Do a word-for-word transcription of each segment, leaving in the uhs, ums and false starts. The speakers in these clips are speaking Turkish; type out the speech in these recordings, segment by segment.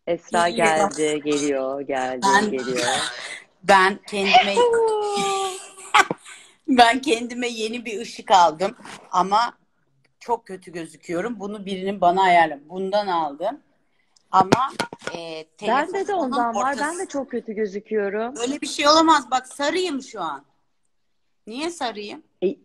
Esra İyi. geldi, geliyor, geldi, Ben geliyor. ben kendime ben kendime yeni bir ışık aldım ama çok kötü gözüküyorum. Bunu birinin bana ayarladı. Bundan aldım. Ama e, Bende de telefonumun ondan var. Ben de ortası çok kötü gözüküyorum. öyle bir şey olamaz. Bak sarıyım şu an. Niye sarıyım? E,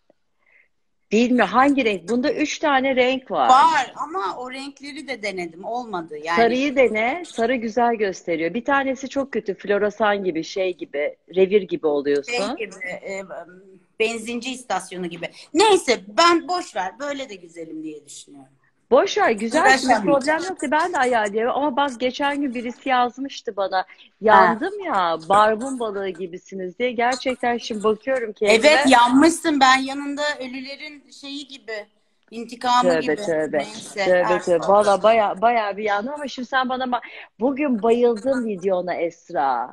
bilmiyorum hangi renk? Bunda üç tane renk var. Var ama o renkleri de denedim. Olmadı. Yani Sarıyı dene. Sarı güzel gösteriyor. Bir tanesi çok kötü. Floresan gibi, şey gibi, revir gibi şey oluyorsun. gibi e, benzinci istasyonu gibi. Neyse ben boş ver. Böyle de güzelim diye düşünüyorum. Boş ver, güzelsin, bir problem Uğraşamayacağım. yoktu. Ben de ayarlıyorum ama bak geçen gün birisi yazmıştı bana. Ha. Yandım ya, barbun balığı gibisiniz diye. Gerçekten şimdi bakıyorum Evet kendime. yanmışsın ben yanında ölülerin şeyi gibi intikamı Tövbe gibi tövbe. neyse Tövbe artık tövbe. Valla baya baya bir yandım ama şimdi sen bana ba- bugün bayıldım videona Esra.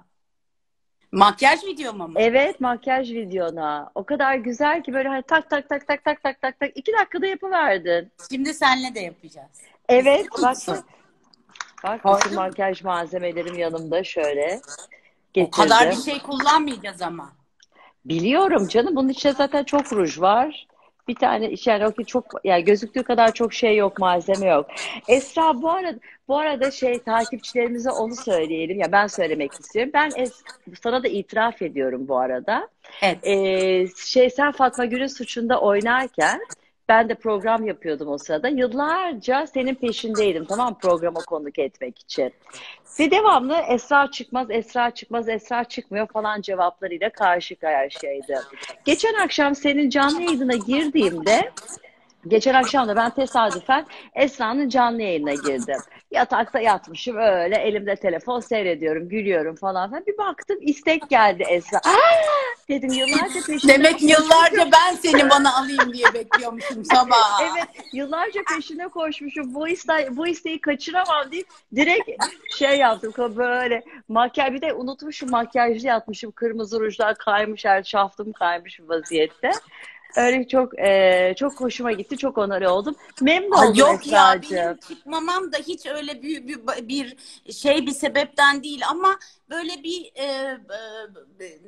makyaj videoma mı? Evet, makyaj videona. O kadar güzel ki böyle hani tak tak tak tak tak tak tak tak iki dakikada yapıverdin. Şimdi senle de yapacağız. Evet, İstiyor bak musun? bak bütün Koydum. makyaj malzemelerim yanımda şöyle O kadar bir getirdim. şey kullanmayacağız ama. Biliyorum canım, bunun içinde zaten çok ruj var. Bir tane iş yani o ki çok yani gözüktüğü kadar çok şey yok, malzeme yok. Esra, bu arada bu arada şey, takipçilerimize onu söyleyelim ya, ben söylemek istiyorum. Ben es, sana da itiraf ediyorum bu arada. Evet. Ee, şey, sen Fatma Gül'ün suçunda oynarken ben de program yapıyordum o sırada. Yıllarca senin peşindeydim, tamam mı, programa konuk etmek için. Ve devamlı Esra çıkmaz, Esra çıkmaz, Esra çıkmıyor falan cevaplarıyla karşı karşıyaydı. Geçen akşam senin canlı yayınına girdiğimde, geçen akşam da ben tesadüfen Esra'nın canlı yayınına girdim. Yatakta yatmışım öyle, elimde telefon seyrediyorum, gülüyorum falan filan. Bir baktım istek geldi Esra. Aa! Dedim, yıllarca peşinde Demek koşmuşum. yıllarca ben seni bana alayım diye bekliyormuşum sabah. Evet, yıllarca peşinde koşmuşum. Bu iste bu isteği kaçıramam deyip direkt şey yaptım. Böyle makyaj, bir de unutmuşum, makyajlı yatmışım. Kırmızı rujlar kaymış, her şaftım kaymış vaziyette. Öyle çok e, çok hoşuma gitti. Çok onore oldum. Memnun Ay oldum yok ya benim Esra'cığım. çıkmamam da hiç öyle bir, bir, bir şey bir sebepten değil ama böyle bir e, e,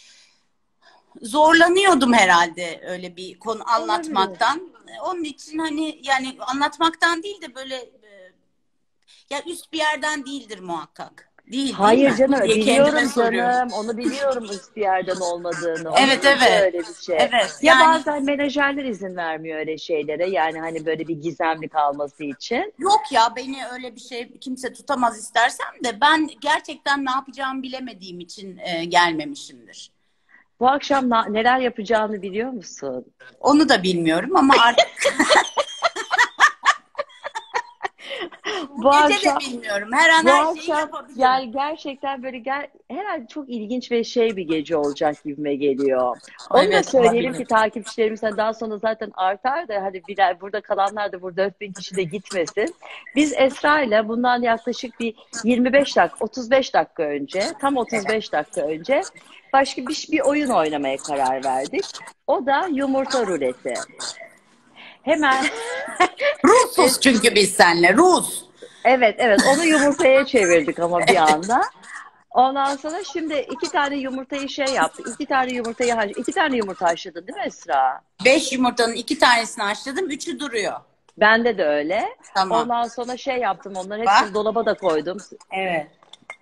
zorlanıyordum herhalde öyle bir konu Olabilir. anlatmaktan. Onun için hani yani anlatmaktan değil de böyle e, ya üst bir yerden değildir muhakkak. Değil değil Hayır mi? canım, Diye kendime biliyorum soruyorum. canım, onu biliyorum üst bir yerden olmadığını, Evet olabilir de evet. öyle bir şey. Evet Ya yani bazen menajerler izin vermiyor öyle şeylere, yani hani böyle bir gizemli kalması için. yok ya beni öyle bir şey kimse tutamaz istersem de ben gerçekten ne yapacağımı bilemediğim için e, gelmemişimdir. Bu akşam na- neler yapacağını biliyor musun? Onu da bilmiyorum ama artık bu Bu gece de akşam bilmiyorum. Her an Bu her şeyi akşam yapabilirim. yani gerçekten böyle gel, herhalde çok ilginç ve şey bir gece olacak gibime geliyor. Onu da Evet söyleyelim olabilir. ki takipçilerimizden daha sonra zaten artar da hadi birer, burada kalanlar da, burada dört bin kişi de gitmesin. Biz Esra ile bundan yaklaşık bir yirmi beş dakika, otuz beş dakika önce, tam otuz beş dakika önce başka bir, bir oyun oynamaya karar verdik. O da yumurta ruleti. Hemen Rusuz es, çünkü biz seninle Rus. evet evet, onu yumurtaya çevirdik ama bir anda. Ondan sonra şimdi iki tane yumurtayı şey yaptık. İki tane yumurtayı haş iki tane yumurta haşladın değil mi Esra? Beş yumurtanın iki tanesini haşladım. Üçü duruyor. Bende de öyle. Tamam. Ondan sonra şey yaptım. Onların hepsini Bak. dolaba da koydum. Evet.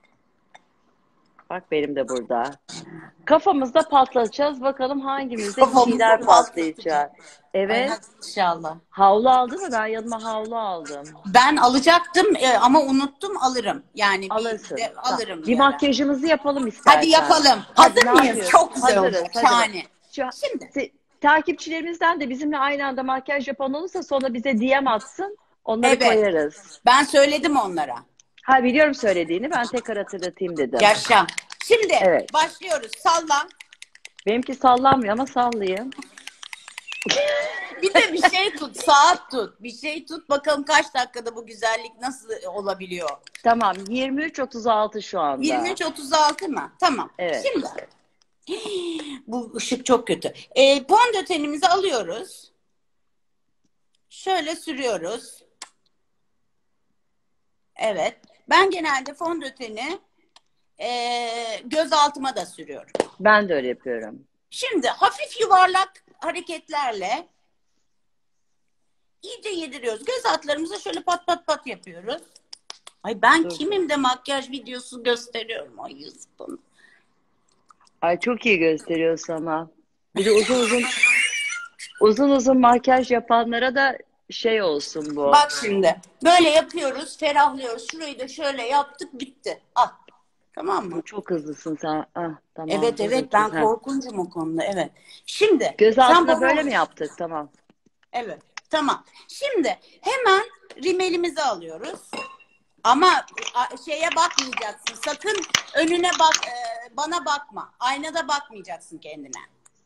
Bak benim de burada. Kafamızda patlatacağız. Bakalım hangimizde bir Kafamızda şeyler patlatacağım. patlayacak. Ay Evet. hadi inşallah. Havlu aldın mı? Ben yanıma havlu aldım. Ben alacaktım e, ama unuttum alırım. Yani bir Alırsın. de Tamam. alırım Bir bir ara. makyajımızı yapalım Hadi istersen. yapalım. Hadi Hazır ne mıyız? yapıyoruz? Çok güzel Hazırız. olacak. Hadi bak. Şahane. Şu Şimdi. se- takipçilerimizden de bizimle aynı anda makyaj yapan olursa sonra bize D M atsın. Onları Evet. koyarız. Ben söyledim onlara. Ha, biliyorum söylediğini. Ben tekrar hatırlatayım dedim. Yaşa. Şimdi Evet. başlıyoruz. Salla. Benimki sallanmıyor ama sallayayım. Bir de bir şey tut. Saat tut. Bir şey tut. Bakalım kaç dakikada bu güzellik nasıl olabiliyor. Tamam. yirmi üç otuz altı şu anda. yirmi üç otuz altı mı? Tamam. Evet. Şimdi bu ışık çok kötü. E, fondötenimizi alıyoruz. Şöyle sürüyoruz. Evet. Ben genelde fondöteni e, göz altıma da sürüyorum. Ben de öyle yapıyorum. Şimdi hafif yuvarlak hareketlerle iyice yediriyoruz. Göz altlarımıza şöyle pat pat pat yapıyoruz. Ay ben Dur. kimim de makyaj videosu gösteriyorum. Ay yazık bana. Ay çok iyi gösteriyorsun ama. Bir de uzun uzun uzun uzun makyaj yapanlara da şey olsun bu. Bak şimdi böyle yapıyoruz, ferahlıyoruz. Şurayı da şöyle yaptık, bitti. Al. Tamam mı? Çok hızlısın sen. Ah, tamam. Evet dur evet bakayım. ben Ha. korkuncum o konuda, evet. Şimdi Göz sen altına bana- böyle mi yaptık? Tamam. Evet tamam. Şimdi hemen rimelimizi alıyoruz. Ama a- şeye bakmayacaksın. Sakın önüne bak, e, bana bakma. Aynada bakmayacaksın kendine.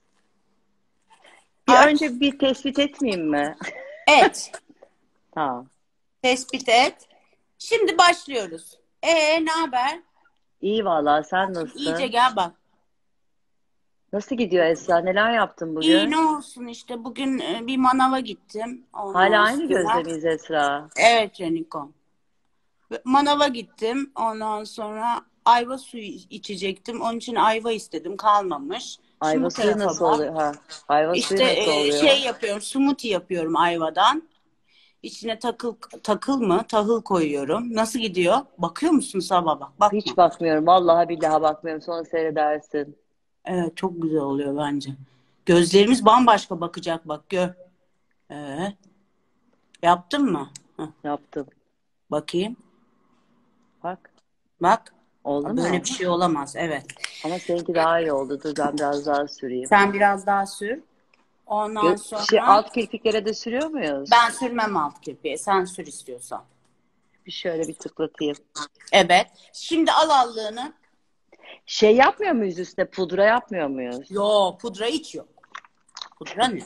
Bir Aç. önce bir tespit etmeyeyim mi? Et. Tamam. Tespit et. Şimdi başlıyoruz. Ee ne haber? İyi vallahi, sen nasılsın? İyice gel bak. Nasıl gidiyor Esra? Neler yaptın bugün? İyi ne olsun işte bugün e, bir manava gittim. Ondan Hala aynı sonra- gözle miyiz Esra? Evet Canikom. Manava gittim. Ondan sonra ayva suyu içecektim. Onun için ayva istedim. Kalmamış. Şimdi Ayva bu suyu tarafa nasıl bak. oluyor? Ha. Ayva İşte suyu nasıl e, oluyor? şey yapıyorum. Smoothie yapıyorum ayvadan. İçine takıl takıl mı? Tahıl koyuyorum. Nasıl gidiyor? Bakıyor musun sabah bak. Bakma. Hiç bakmıyorum. Vallahi billahi bakmıyorum. Sonra seyredersin. Evet çok güzel oluyor bence. Gözlerimiz bambaşka bakacak bak gör. Evet. Yaptın mı? Heh, Yaptım. bakayım. Bak. Bak. Oldu Böyle mu? bir şey olamaz. Evet. Ama seninki daha iyi oldu. Dur ben biraz daha süreyim. Sen biraz daha sür. Ondan Gö sonra şey, alt kirpiklere de sürüyor muyuz? ben sürmem alt kirpiğe. Sen sür istiyorsan. Bir şöyle bir tıklatayım. Evet. Şimdi al allığını. Şey yapmıyor muyuz üstüne? Pudra yapmıyor muyuz? Yo pudra hiç yok. Pudra ne?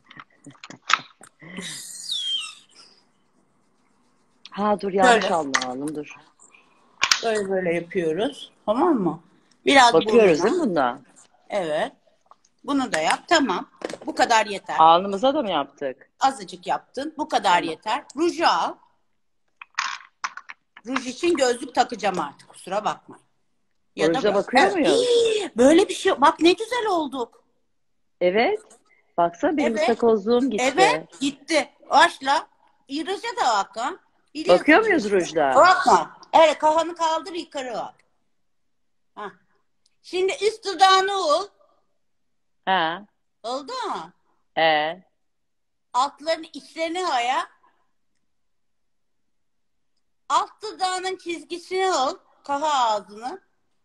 Ha dur yanlış Böyle. anlamadım dur. Böyle böyle yapıyoruz. Tamam mı? Biraz Bakıyoruz burnuna. değil mi bunda? Evet. Bunu da yap. Tamam. Bu kadar yeter. Alnımıza da mı yaptık? Azıcık yaptın. Bu kadar Tamam. yeter. Ruju al. Ruj için gözlük takacağım artık. Kusura bakma. Ya Ruja da bakıyor evet. muyuz? İyi, böyle bir şey. Bak ne güzel olduk. Evet. Baksana benim Evet. istakozluğum gitti. Evet. Gitti. Başla. İraja da bak ha. Biliyorsun Bakıyor muyuz işte. rujda? Bakma. Evet kafanı kaldır yukarı bak. Hah. Şimdi üst dudağını ol. Ha. Oldu mu? E. Altların içlerini aya. Alt dudağının çizgisini ol. Kafa ağzını.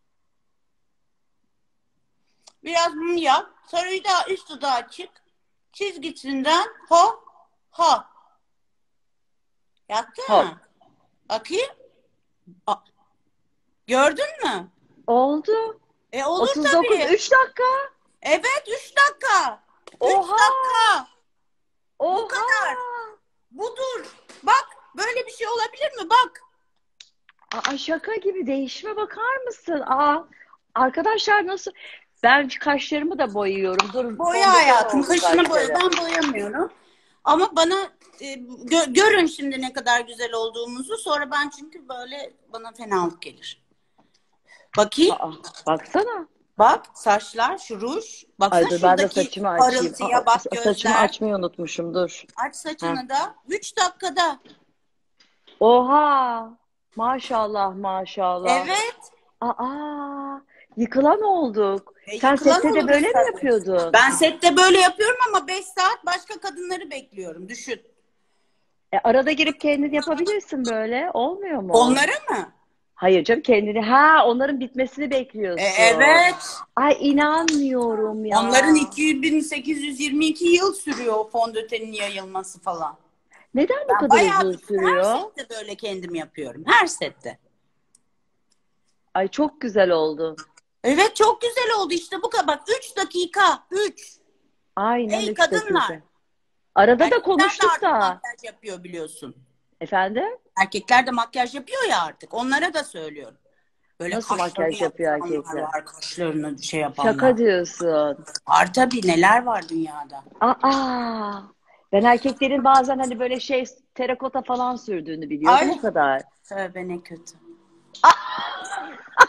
Biraz bunu yap. Sonra bir daha üst dudağa çık. Çizgisinden ho ho. Yaptın Ho. mı? Bakayım. A- Gördün mü? Oldu. E olur otuz dokuz tabii. üç dakika. Evet üç dakika. üç Oha. dakika. Oha. kadar. Budur. Bak böyle bir şey olabilir mi? Bak. Aa, şaka gibi, değişime bakar mısın? Aa, arkadaşlar nasıl? Ben kaşlarımı da boyuyorum. Dur, Boya fondöten hayatım. oldu Kaşını boya. kaşları. Ben boyamıyorum. Ama bana e, gö- görün şimdi ne kadar güzel olduğumuzu. Sonra ben çünkü böyle bana fenalık gelir. Bakayım. Aa, baksana. Bak saçlar, şu ruj. Baksana Ay dur ben de şuradaki saçımı açayım. parıltıya Aa, bak saçımı gözler. açmayı unutmuşum, dur. Aç saçını da. üç dakikada. Oha. Maşallah maşallah. Evet. Aa, yıkılan olduk. E, Sen yıkılan sette de oluruz böyle mi tabii. yapıyordun? Ben sette böyle yapıyorum ama beş saat başka kadınları bekliyorum. Düşün. E, arada girip kendin yapabilirsin böyle. Olmuyor mu? Onları mı? Hayır canım, kendini. Ha, onların bitmesini E, bekliyorsun. evet. Ay inanmıyorum ya. Onların iki bin sekiz yüz yirmi iki yıl sürüyor o fondötenin yayılması falan. Neden bu Ben kadar bayağı uzun her sürüyor? sette böyle kendim yapıyorum. Her sette. Ay çok güzel oldu. Evet çok güzel oldu işte bu kadar. Bak üç dakika. üç. Aynen Ey üç kadınlar. dakika. Arada da Erkekler de konuştuk artık da. makyaj yapıyor biliyorsun. Efendim? Erkekler de makyaj yapıyor ya artık. Onlara da söylüyorum. Böyle Nasıl kaşlarını makyaj yapıyor yapanlar erkekler? var. Kaşlarını şey yapanlar. Şaka diyorsun. Var tabii neler var dünyada. Aa, ben erkeklerin bazen hani böyle şey terakota falan sürdüğünü biliyordum, Ay. o kadar. Tövbe ne kötü.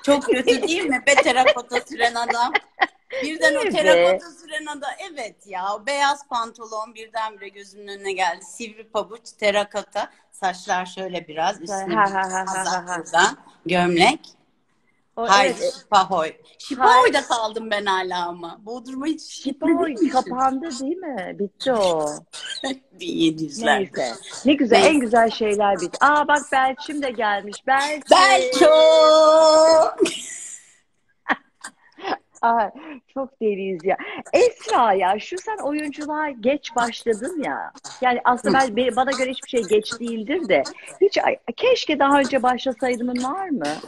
Çok kötü değil mi? Be terakota süren adam. Birden o terakota süren adam. Evet ya, o beyaz pantolon birdenbire gözümün önüne geldi. Sivri pabuç, terakota. Saçlar şöyle biraz. Üstüne Ha bir ha ha ha kazak ha. buradan. Gömlek. O, Haydi evet. Şipahoy. Hay, Şipahoy'da kaldım ben hala ama. Bodrum'a hiç Şipahoy gitmemişim. kapandı değil mi? Bitti o. bin yedi yüzlerde. Neyse. Ne güzel, en Neyse. güzel şeyler bitti. Aa bak Belçim de gelmiş. Belço! Belçim. Ay, çok deliyiz ya. Esra ya şu sen oyunculuğa geç başladın ya. Yani aslında ben be- bana göre hiçbir şey geç değildir de. Hiç ay, keşke daha önce başlasaydımın var mı?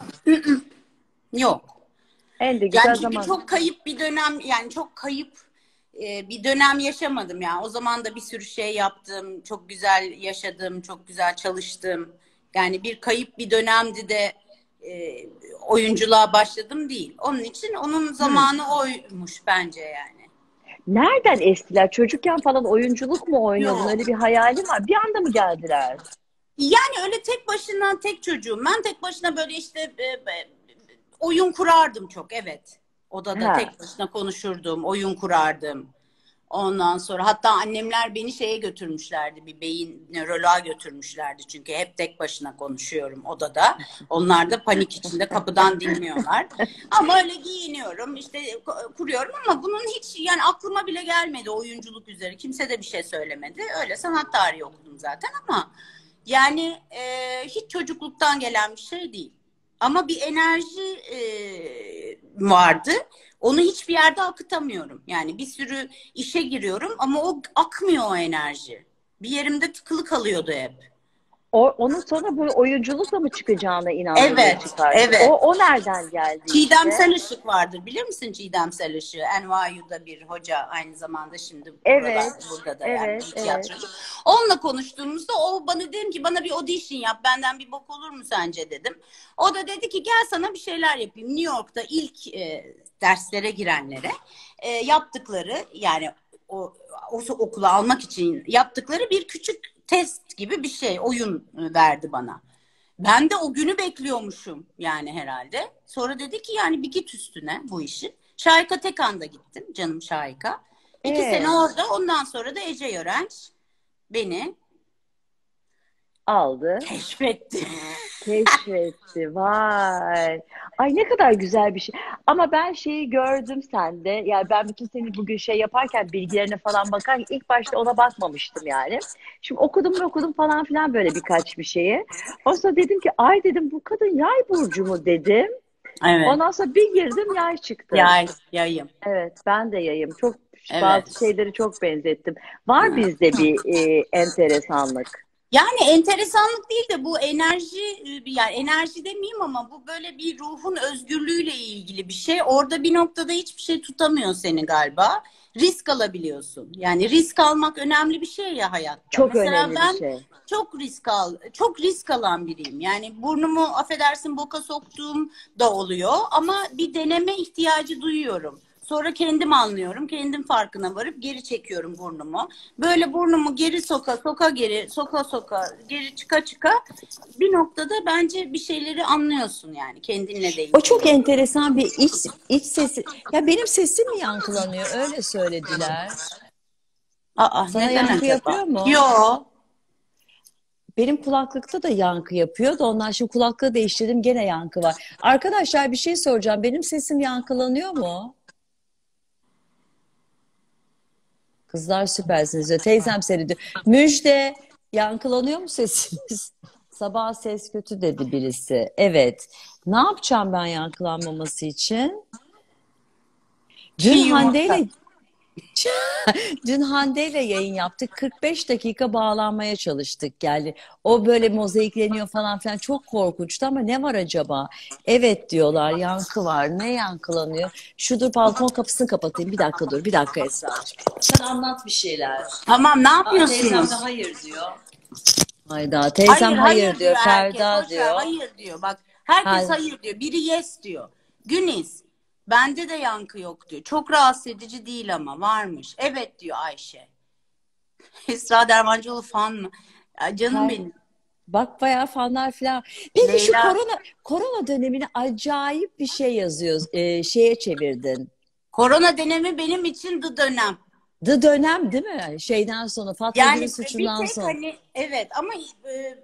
Yok. En de Yani güzel çünkü zaman. çok kayıp bir dönem, yani çok kayıp e, bir dönem yaşamadım ya. O zaman da bir sürü şey yaptım. Çok güzel yaşadım, çok güzel çalıştım. Yani bir kayıp bir dönemdi de e, oyunculuğa başladım değil. Onun için onun Hmm. zamanı oymuş bence yani. Nereden estiler? Çocukken falan oyunculuk mu oynuyordun? Yok. Öyle bir hayalin var. Bir anda mı geldiler? Yani öyle tek başına, tek çocuğum. Ben tek başına böyle işte e, e, oyun kurardım çok, evet. Odada Ha. tek başına konuşurdum, oyun kurardım. Ondan sonra hatta annemler beni şeye götürmüşlerdi, bir beyin nöroloğa götürmüşlerdi. Çünkü hep tek başına konuşuyorum odada. Onlar da panik içinde kapıdan dinliyorlar. Ama öyle giyiniyorum, işte kuruyorum ama bunun hiç yani aklıma bile gelmedi oyunculuk üzere. Kimse de bir şey söylemedi. Öyle sanat tarihi okudum zaten ama yani e, hiç çocukluktan gelen bir şey değil. Ama bir enerji e, vardı. Onu hiçbir yerde akıtamıyorum. Yani bir sürü işe giriyorum ama o akmıyor, o enerji. Bir yerimde tıkılı kalıyordu hep. O, onun sonra bu oyunculukla mı çıkacağına inandın da Evet, çıkarttın? O, evet. o nereden geldi işte? Çiğdemsel Işık vardır. Bilir misin Çiğdemsel Işık'ı? N Y U'da bir hoca, aynı zamanda şimdi buralar, Evet, burada da yani evet, bir evet. tiyatrocu. Onunla konuştuğumuzda o bana, dedim ki bana bir audition yap, benden bir bok olur mu sence dedim. O da dedi ki gel sana bir şeyler yapayım. New York'ta ilk e, derslere girenlere e, yaptıkları, yani o, o okula almak için yaptıkları bir küçük test gibi bir şey, oyun verdi bana. Ben de o günü bekliyormuşum yani herhalde. Sonra dedi ki yani bir git üstüne bu işi. Şahika Tekan'da gittim, canım Şahika. İki sene Ee, orada, ondan sonra da Ece Yörenç beni aldı, keşfetti. keşfetti. Vay. Ay ne kadar güzel bir şey. Ama ben şeyi gördüm sende. Yani ben bütün seni bugün şey yaparken bilgilerine falan bakarken ilk başta ona bakmamıştım yani. Şimdi okudum ve okudum falan filan böyle birkaç bir şeyi. Ondan sonra dedim ki ay dedim bu kadın yay burcu mu dedim. Evet. Ondan sonra bir girdim yay çıktı. Yay, yayım. Evet, ben de yayım. Çok Evet. bazı şeyleri çok benzettim. Var Evet. bizde bir e, enteresanlık. Yani enteresanlık değil de bu enerji, yani enerji demeyeyim ama bu böyle bir ruhun özgürlüğüyle ilgili bir şey. Orada bir noktada hiçbir şey tutamıyor seni galiba. Risk alabiliyorsun. Yani risk almak önemli bir şey ya hayatta. Çok Mesela önemli bir ben şey. çok risk al, çok risk alan biriyim. Yani burnumu affedersin boka soktuğum da oluyor ama bir deneme ihtiyacı duyuyorum. Sonra kendim anlıyorum. Kendim farkına varıp geri çekiyorum burnumu. Böyle burnumu geri soka soka geri soka soka geri çıka çıka bir noktada bence bir şeyleri anlıyorsun yani kendinle de O çok ilgili. enteresan bir iç iç sesi. Ya benim sesim mi yankılanıyor? Öyle söylediler. Aa, Sana neden yankı acaba? yapıyor mu? Yo. Benim kulaklıkta da yankı yapıyor da ondan şimdi kulaklığı değiştirdim gene yankı var. Arkadaşlar bir şey soracağım. Benim sesim yankılanıyor mu? Kızlar süpersiniz diyor. Teyzem seni diyor. Müjde yankılanıyor mu sesiniz? Sabah ses kötü dedi birisi. Evet. Ne yapacağım ben yankılanmaması için? Çiğ Dün Hande yumurta. ile Dün Hande ile yayın yaptık. kırk beş dakika bağlanmaya çalıştık. Yani o böyle mozaikleniyor falan filan. Çok korkunçtu ama ne var acaba? Evet diyorlar, yankı var. Ne yankılanıyor? Şu dur balkon kapısını kapatayım. Bir dakika dur. Bir dakika Esra'cığım. Sen anlat bir şeyler. Tamam, ne Aa, teyzem yapıyorsunuz? de hayır diyor. Hayda teyzem Hayır hayır hayır diyor. diyor herkes. Ferda Boş ver, diyor. hayır diyor. Bak herkes Ha, hayır diyor. Biri yes diyor. Güniz. Bende de yankı yok diyor. Çok rahatsız edici değil ama varmış. Evet diyor Ayşe. Esra Dermancıoğlu fan mı? Ya canım Fer, benim. Bak bayağı fanlar falan. Peki şu Leyla. korona korona dönemini acayip bir şey yazıyor. E, şeye çevirdin. Korona dönemi benim için the dönem. The dönem değil mi? Şeyden sonra Fatma Yani Gül'ün bir suçundan tek sonra. hani evet ama e,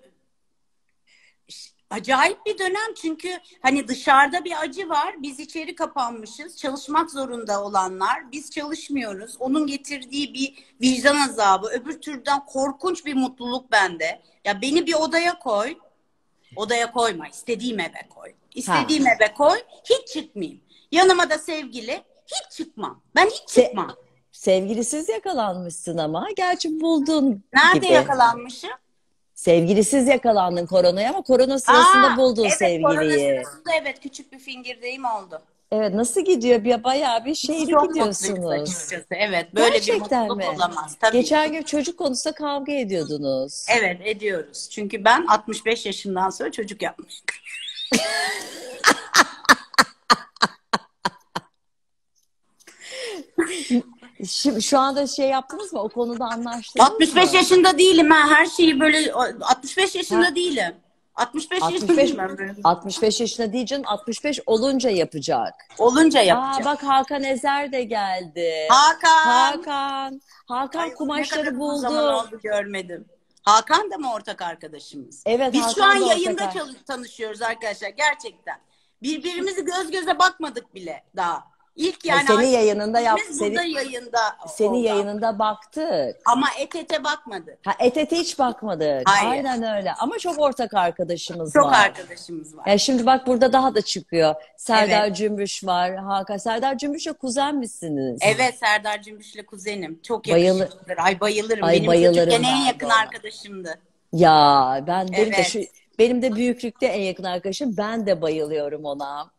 acayip bir dönem çünkü hani dışarıda bir acı var. Biz içeri kapanmışız. Çalışmak zorunda olanlar. Biz çalışmıyoruz. Onun getirdiği bir vicdan azabı. Öbür türden korkunç bir mutluluk bende. Ya beni bir odaya koy. Odaya koyma. İstediğim eve koy. Ha. İstediğim eve koy. Hiç çıkmayayım. Yanıma da sevgili. Hiç çıkmam. Ben hiç Se çıkmam. sevgilisiz yakalanmışsın ama. Gerçi buldun Nerede gibi. yakalanmışım? Sevgilisiz yakalandın koronaya ama korona Aa, sırasında buldun evet korona sevgiliyi. sırasında evet küçük bir fingirdeğim oldu. Evet, nasıl gidiyor? Bir bayağı bir Biz şeyli çok mutluyuz gidiyorsunuz. açıkçası. Evet, böyle bir Gerçekten mutluluk mi? olamaz tabii. Geçen gün çocuk konusunda kavga ediyordunuz. Evet, ediyoruz. Çünkü ben altmış beş yaşından sonra çocuk yapmışım. Şimdi şu anda şey yaptınız mı? O konuda anlaştınız altmış beş mı? yaşında değilim ha. Her şeyi böyle altmış beş yaşında Ha, değilim. altmış beş yaşında altmış beş değilim ben böyle. altmış beş yaşında değil canım. altmış beş olunca yapacak. Olunca Aa yapacağım. bak Hakan Ezer de geldi. Hakan. Hakan. Hakan Ay, ne kadar kumaşları uzun zaman buldu. oldu görmedim. Hakan da mı ortak arkadaşımız? Evet Biz şu an Hakan da yayında ortak. çalış- tanışıyoruz arkadaşlar gerçekten. Birbirimizi göz göze bakmadık bile daha. İlk Ay, yani senin yayınında yap, biz seni, burada yayında senin oldu. yayınında baktık. Ama et ete bakmadık. Ha, et ete hiç bakmadık. Hayır. Aynen öyle. Ama çok ortak arkadaşımız Çok var. arkadaşımız var. Yani şimdi bak burada daha da çıkıyor. Serdar Evet. Cümbüş var. Hakan. Serdar Cümbüş'le kuzen misiniz? Evet Serdar Cümbüş'le kuzenim. Çok Bayılı- yakışıklıdır. Ay bayılırım. Ay, Benim bayılırım çocukken en ben de yakın ona. arkadaşımdı. Ya ben benim de Evet. şu benim de büyüklükte en yakın arkadaşım. Ben de bayılıyorum ona.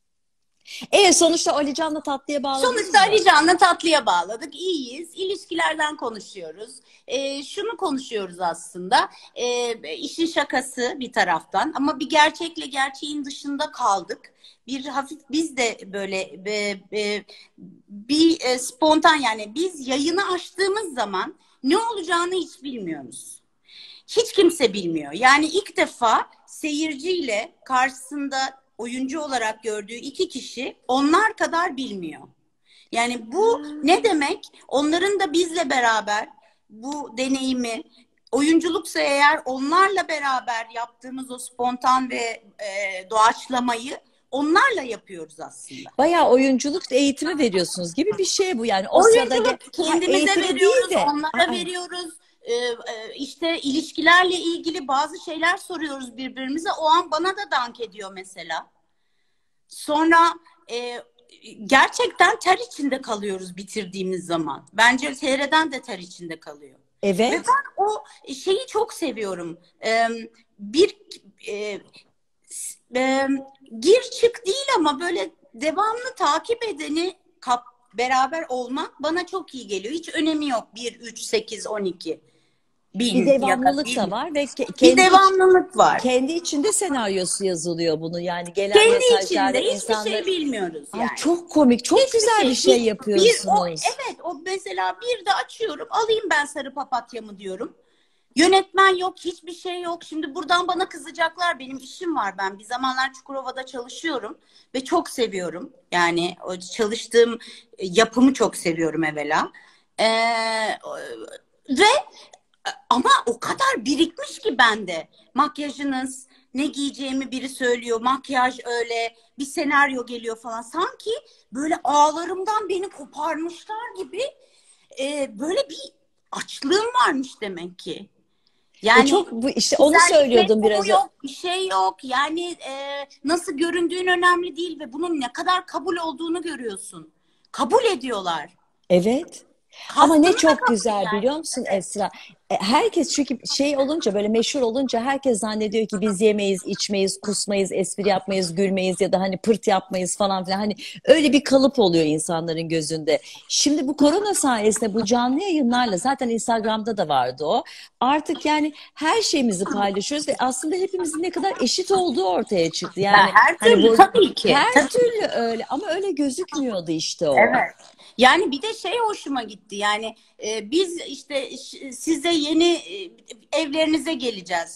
E sonuçta Ali Can'la tatlıya bağladınız Sonuçta mı? Ali Can'la tatlıya bağladık. İyiyiz. İlişkilerden konuşuyoruz. Ee, şunu konuşuyoruz aslında. Ee, işin şakası bir taraftan. Ama bir gerçekle gerçeğin dışında kaldık. Bir hafif biz de böyle e, e, bir e, spontan yani biz yayını açtığımız zaman ne olacağını hiç bilmiyoruz. Hiç kimse bilmiyor. Yani ilk defa seyirciyle karşısında oyuncu olarak gördüğü iki kişi onlar kadar bilmiyor. Yani bu ne demek? Onların da bizle beraber bu deneyimi, oyunculuksa eğer onlarla beraber yaptığımız o spontan ve e, doğaçlamayı onlarla yapıyoruz aslında. Bayağı oyunculuk eğitimi veriyorsunuz gibi bir şey bu yani. O sırada Oyunculuk ge- kendimize eğitimi veriyoruz, değil de. onlara Aa, veriyoruz. Ee, e, işte ilişkilerle ilgili bazı şeyler soruyoruz birbirimize. O an bana da dank ediyor mesela. Sonra e, gerçekten ter içinde kalıyoruz bitirdiğimiz zaman. Bence seyreden de ter içinde kalıyor. Ve evet. ben o şeyi çok seviyorum. Ee, bir e, e, gir çık değil ama böyle devamlı takip edeni kap, beraber olmak bana çok iyi geliyor. Hiç önemi yok. bir, üç, sekiz, on iki. Bir Bin devamlılık ya da bin. var ve ke- Bir kendi iç- devamlılık var. kendi içinde senaryosu yazılıyor bunu yani gelen Kendi mesajlarda içinde hiçbir insanlar. şey bilmiyoruz Ay, yani. çok komik, çok Hiçbir güzel bir şey hiç- yapıyorsunuz. Bir, o, evet o mesela bir de açıyorum alayım ben sarı papatyamı diyorum. Yönetmen yok, hiçbir şey yok. Şimdi buradan bana kızacaklar. Benim işim var. Ben bir zamanlar Çukurova'da çalışıyorum ve çok seviyorum. Yani o çalıştığım yapımı çok seviyorum evvela. Ee, ve ama o kadar birikmiş ki bende. Makyajınız, ne giyeceğimi biri söylüyor. Makyaj öyle, bir senaryo geliyor falan. Sanki böyle ağlarımdan beni koparmışlar gibi e, böyle bir açlığım varmış demek ki. Yani E çok bu işte onu güzellik söylüyordum mefhumu biraz. yok, bir şey yok. Yani e, nasıl göründüğün önemli değil ve bunun ne kadar kabul olduğunu görüyorsun. Kabul ediyorlar. Evet. Ama ne Kastını da çok kabul güzel yani. biliyor musun Esra? E, Herkes çünkü şey olunca böyle meşhur olunca herkes zannediyor ki biz yemeyiz, içmeyiz, kusmayız, espri yapmayız, gülmeyiz ya da hani pırt yapmayız falan filan. Hani öyle bir kalıp oluyor insanların gözünde. Şimdi bu korona sayesinde bu canlı yayınlarla zaten Instagram'da da vardı o. Artık yani her şeyimizi paylaşıyoruz ve aslında hepimizin ne kadar eşit olduğu ortaya çıktı. Yani Ya her hani türlü bu tabii ki. her Tabii. türlü öyle ama öyle gözükmüyordu işte o. Evet. Yani bir de şey hoşuma gitti. Yani e, biz işte ş- size yeni e, evlerinize geleceğiz.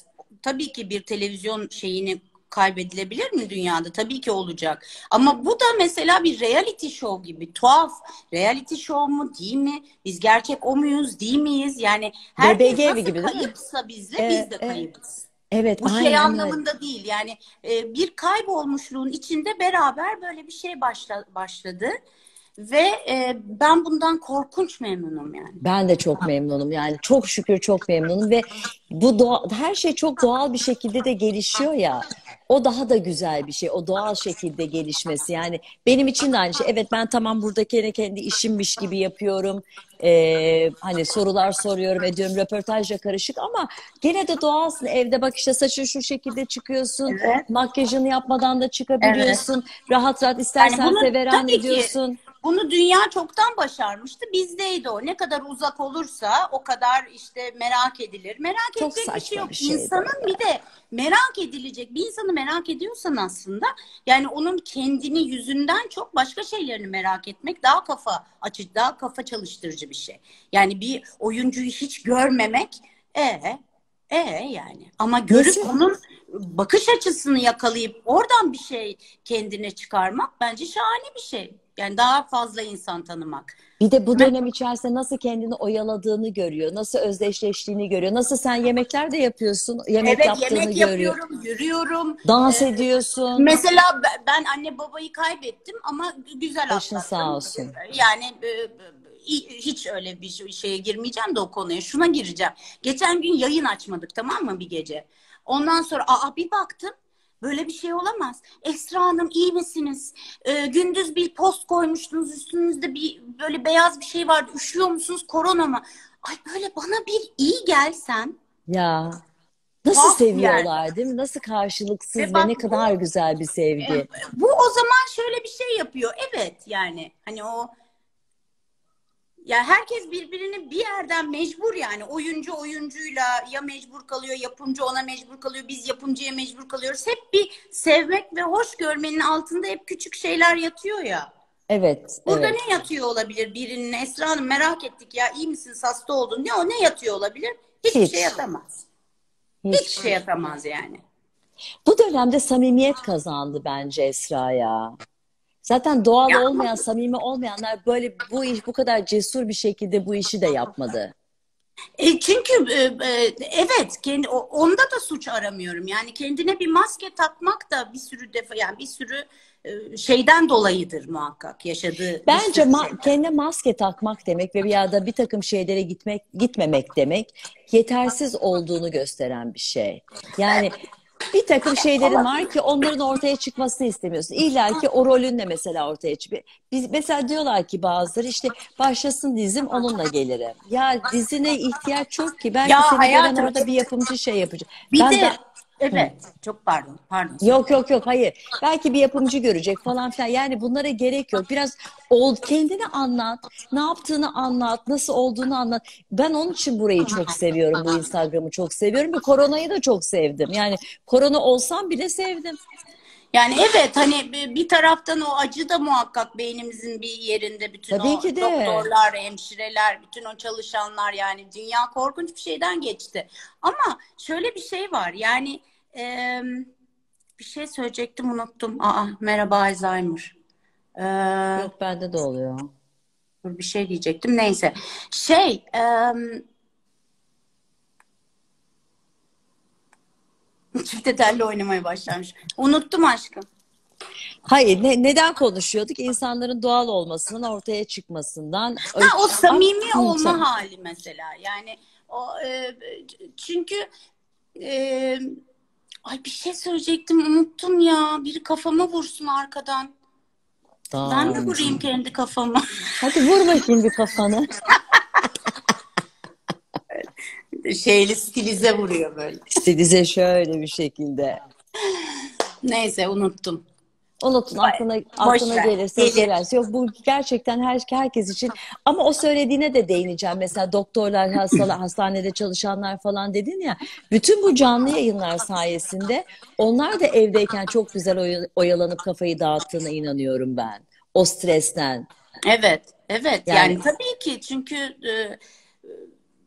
Tabii ki bir televizyon şeyini kaybedilebilir mi dünyada? Tabii ki olacak. Ama bu da mesela bir reality show gibi. Tuhaf. Reality show mu değil mi? Biz gerçek o muyuz değil miyiz? Yani herkes B B G nasıl gibi değil mi? kayıpsa bizle biz Evet, de evet, kayıpız. evet, Bu şey aynen öyle. anlamında değil. Yani e, bir kaybolmuşluğun içinde beraber böyle bir şey başla, başladı. Ve e, ben bundan korkunç memnunum yani. Ben de çok memnunum yani çok şükür çok memnunum ve bu doğa, her şey çok doğal bir şekilde de gelişiyor ya, o daha da güzel bir şey, o doğal şekilde gelişmesi. Yani benim için de aynı şey. Evet, ben tamam burada kendi kendi işimmiş gibi yapıyorum. Ee, hani sorular soruyorum ediyorum, röportajla karışık ama gene de doğalsın. Evde bak işte saçın şu şekilde çıkıyorsun, Evet. makyajını yapmadan da Evet. çıkabiliyorsun, rahat rahat Yani istersen bunu feveran tabii ki ediyorsun. bunu dünya çoktan başarmıştı. Bizdeydi o. Ne kadar uzak olursa o kadar işte merak edilir. Merak Çok edecek bir şey saçma yok. bir şeydi o İnsanın ya. bir de merak edilecek bir insanı merak ediyorsan aslında yani onun kendini yüzünden çok başka şeylerini merak etmek daha kafa açıcı, daha kafa çalıştırıcı bir şey. Yani bir oyuncuyu hiç görmemek e e yani ama görüp Nesi? onun bakış açısını yakalayıp oradan bir şey kendine çıkarmak bence şahane bir şey. Yani daha fazla insan tanımak. Bir de bu dönem içerisinde nasıl kendini oyaladığını görüyor, nasıl özdeşleştiğini görüyor, nasıl sen yemekler de yapıyorsun, yemek Evet, yaptığını yemek görüyor, yapıyorum, yürüyorum. dans Ee, ediyorsun, mesela ben anne babayı kaybettim ama güzel başın sağ atlattım. olsun. Yani e, hiç öyle bir şeye girmeyeceğim de o konuya. Şuna gireceğim. Geçen gün yayın açmadık, tamam mı, bir gece. Ondan sonra aa, bir baktım. Böyle bir şey olamaz. Esra Hanım iyi misiniz? Ee, gündüz bir post koymuştunuz. Üstünüzde bir böyle beyaz bir şey vardı. Üşüyor musunuz? Korona mı? Ay böyle bana bir iyi gelsen. Ya nasıl Tuhaf yani. seviyorlar değil mi? Nasıl Ve karşılıksız ve bak ne bu kadar güzel bir e, sevgi. bu o zaman şöyle bir şey yapıyor. Evet yani hani o ya herkes birbirini bir yerden mecbur yani oyuncu oyuncuyla ya mecbur kalıyor, yapımcı ona mecbur kalıyor, biz yapımcıya mecbur kalıyoruz. Hep bir sevmek ve hoş görmenin altında hep küçük şeyler yatıyor ya. Evet, Burada evet. ne yatıyor olabilir birinin? Esra Hanım merak ettik ya, iyi misiniz, hasta oldun. Ne o, ne yatıyor olabilir? Hiçbir şey Hiç, yatamaz. Hiçbir hiç. şey yatamaz yani. Bu dönemde samimiyet kazandı bence Esra ya. Zaten doğal Ya ama olmayan, samimi olmayanlar böyle bu iş bu kadar cesur bir şekilde bu işi de yapmadı. E çünkü e, e, evet kendi o- onda da suç aramıyorum. Yani kendine bir maske takmak da bir sürü defa yani bir sürü e, şeyden dolayıdır muhakkak yaşadığı bir Bence sürü ma şeyden. kendine maske takmak demek ve bir yerde bir takım şeylere gitmek gitmemek demek yetersiz olduğunu gösteren bir şey. Yani bir takım şeylerin var ki onların ortaya çıkmasını istemiyorsun. İlla ki o rolünle mesela ortaya çıkıyor. Biz mesela diyorlar ki bazıları işte başlasın dizim onunla gelirim. Ya dizine ihtiyaç yok ki. Belki Ya seni gören hayatım orada bir yapımcı şey yapacak. bir Ben de de evet çok pardon pardon Yok söyle. yok yok hayır. Belki bir yapımcı görecek falan filan. Yani bunlara gerek yok. Biraz ol, kendini anlat. Ne yaptığını anlat. Nasıl olduğunu anlat. Ben onun için burayı çok seviyorum. Bu Instagram'ı çok seviyorum ve koronayı da çok sevdim. Yani korona olsam bile sevdim. Yani evet hani bir bir taraftan o acı da muhakkak beynimizin bir yerinde bütün Tabii o ki de. doktorlar, hemşireler, bütün o çalışanlar yani dünya korkunç bir şeyden geçti. Ama şöyle bir şey var yani e, bir şey söyleyecektim unuttum. Aa merhaba Alzheimer. Ee, Yok bende de oluyor. dur bir şey diyecektim neyse. Şey e, çifte telli oynamaya başlamış. Unuttum aşkım. Hayır ne, neden konuşuyorduk? İnsanların doğal olmasının ortaya çıkmasından. Ha o Ah, samimi hı, olma sen- hali mesela. Yani o e, çünkü e, ay bir şey söyleyecektim unuttum ya. Biri kafama vursun arkadan. Ben de Tamam. vurayım kendi kafama. Hadi vur bakayım bir kafanı. Şeyli stilize vuruyor böyle. Stilize şöyle bir şekilde. Neyse unuttum. Unutun aklına Boş aklına ver. gelirse Gelir. söylersin. Yok bu gerçekten her herkes için. Ama o söylediğine de değineceğim. Mesela doktorlar, hastalar, hastanede çalışanlar falan dedin ya. Bütün bu canlı yayınlar sayesinde onlar da evdeyken çok güzel oy- oyalanıp kafayı dağıttığına inanıyorum ben. O stresten. Evet, evet. Yani Yani tabii ki çünkü e,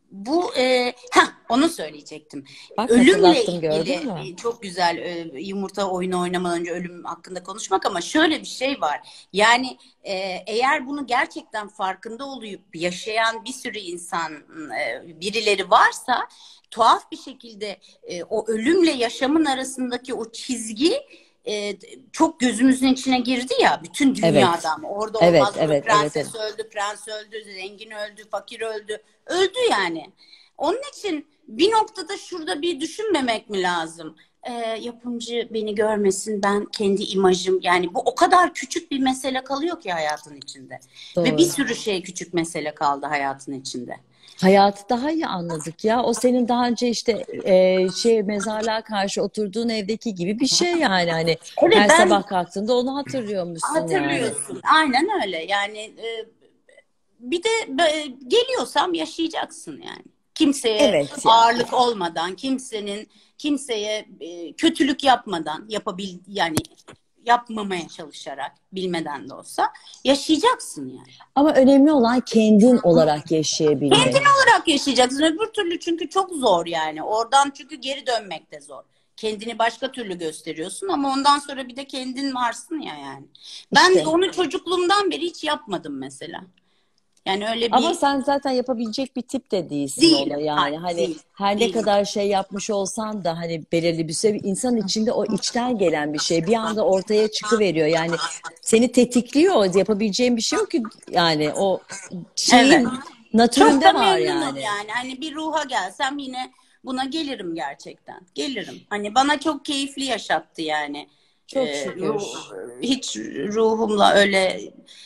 Bu e, heh, onu söyleyecektim. Bak Ölümle hatırlattım, gördün ilgili mü? çok güzel e, yumurta oyunu oynamadan önce ölüm hakkında konuşmak ama şöyle bir şey var. Yani e, eğer bunu gerçekten farkında olup yaşayan bir sürü insan e, birileri varsa tuhaf bir şekilde e, o ölümle yaşamın arasındaki o çizgi e, çok gözümüzün içine girdi ya bütün Evet. dünyadan. Orada Evet, olmaz mı? evet, evet, evet. Prenses öldü, prens öldü, zengin öldü, fakir öldü. Öldü yani. Onun için bir noktada şurada bir düşünmemek mi lazım? Ee, yapımcı beni görmesin, ben kendi imajım, yani bu o kadar küçük bir mesele kalıyor ki hayatın içinde. Ve bir Doğru. sürü şey küçük mesele kaldı hayatın içinde. Hayatı daha iyi anladık ya. O senin daha önce işte e, şey mezarlığa karşı oturduğun evdeki gibi bir şey yani. Hani Evet, her ben sabah kalktığında onu hatırlıyormuşsun yani. hatırlıyorsun. Aynen öyle. Yani e, bir de e, geliyorsam yaşayacaksın yani. Kimseye Evet ya. ağırlık olmadan, kimsenin kimseye e, kötülük yapmadan, yapabil yani yapmamaya çalışarak, bilmeden de olsa yaşayacaksın yani. Ama önemli olan kendin olarak Kendin yaşayabilmek. olarak yaşayacaksın. Öbür türlü çünkü çok zor yani. Oradan çünkü geri dönmek de zor. Kendini başka türlü gösteriyorsun ama ondan sonra bir de kendin varsın ya yani. Ben İşte. onu çocukluğumdan beri hiç yapmadım mesela. Yani öyle Ama bir sen zaten yapabilecek bir tip de değilsin ona değilim. yani. Hayır, Hani değil. her ne Değilim. kadar şey yapmış olsan da hani belirli bir süre insan içinde o içten gelen bir şey bir anda ortaya çıkıveriyor. Yani seni tetikliyor. Yapabileceğin bir şey yok ki yani o Evet. şeyin Çok da natüründe var memnunum yani. yani. Hani bir ruha gelsem yine buna gelirim gerçekten. Gelirim. Hani bana çok keyifli yaşattı yani. Çok Ee, ruh, şükür. hiç ruhumla öyle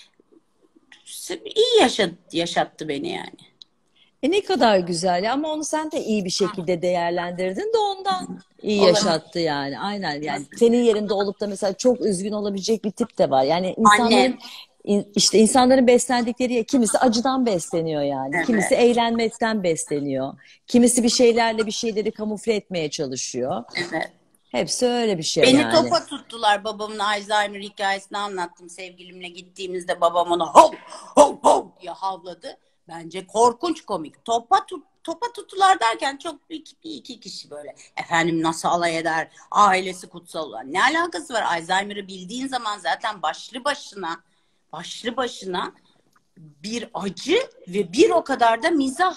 iyi yaşattı, yaşattı beni yani. E ne kadar güzel ama onu sen de iyi bir şekilde değerlendirdin de ondan iyi Olabilir. yaşattı yani. Aynen yani senin yerinde olup da mesela çok üzgün olabilecek bir tip de var. Yani insanların Annem. in- işte insanların beslendikleri kimisi acıdan besleniyor yani. Kimisi Evet. eğlenmekten besleniyor. Kimisi bir şeylerle bir şeyleri kamufle etmeye çalışıyor. Evet. Hepsi öyle bir şey Beni yani. topa tuttular. Babamın Alzheimer hikayesini anlattım sevgilimle gittiğimizde, babam ona hov hov hov diye havladı. Bence korkunç komik. Topa tut, topa tuttular derken çok bir iki, bir iki kişi böyle. Efendim nasıl alay eder? Ailesi kutsal olan. Ne alakası var? Alzheimer'ı bildiğin zaman zaten başlı başına başlı başına bir acı ve bir o kadar da mizah.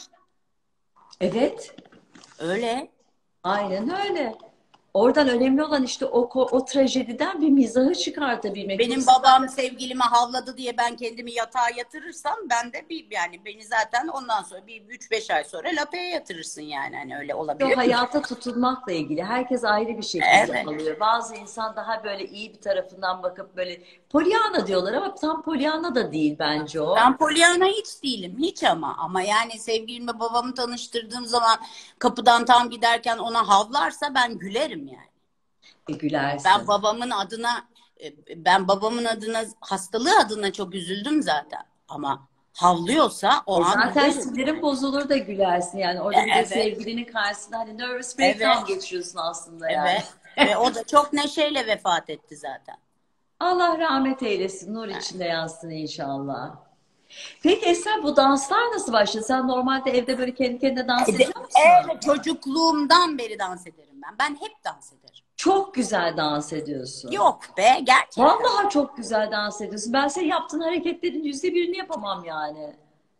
Evet. Öyle. Aynen öyle. Oradan önemli olan işte o, o, o trajediden bir mizahı çıkartabilmek. Benim Yoksa babam sevgilime havladı diye ben kendimi yatağa yatırırsam ben de bir, yani beni zaten ondan sonra bir üç beş ay sonra lapeye yatırırsın yani, hani öyle o olabilir mi? hayata tutunmakla ilgili. Herkes ayrı bir şekilde Evet. alıyor. Bazı insan daha böyle iyi bir tarafından bakıp böyle Pollyanna diyorlar ama tam Pollyanna da değil bence o. Ben Pollyanna hiç değilim hiç, ama ama yani sevgilimle babamı tanıştırdığım zaman kapıdan tam giderken ona havlarsa ben gülerim yani. E, Ben gülersin. babamın adına e, ben babamın adına, hastalığı adına çok üzüldüm zaten, ama havlıyorsa o E an zaten gülerim sinirin yani. bozulur da gülersin yani. E, Orada bir de Evet, sevgilinin karşısında hani nervous breakdown evet. geçiyorsun aslında yani. Evet. Ve o da çok neşeyle vefat etti zaten. Allah rahmet eylesin. Nur içinde yansın inşallah. Peki Esra bu danslar nasıl başladı? Sen normalde evde böyle kendi kendine dans Evet, ediyor musun? evet, çocukluğumdan beri dans ederim ben. Ben hep dans ederim. Çok güzel dans ediyorsun. Yok be, gerçekten. Vallahi çok güzel dans ediyorsun. Ben senin yaptığın hareketlerin yüzde birini yapamam yani.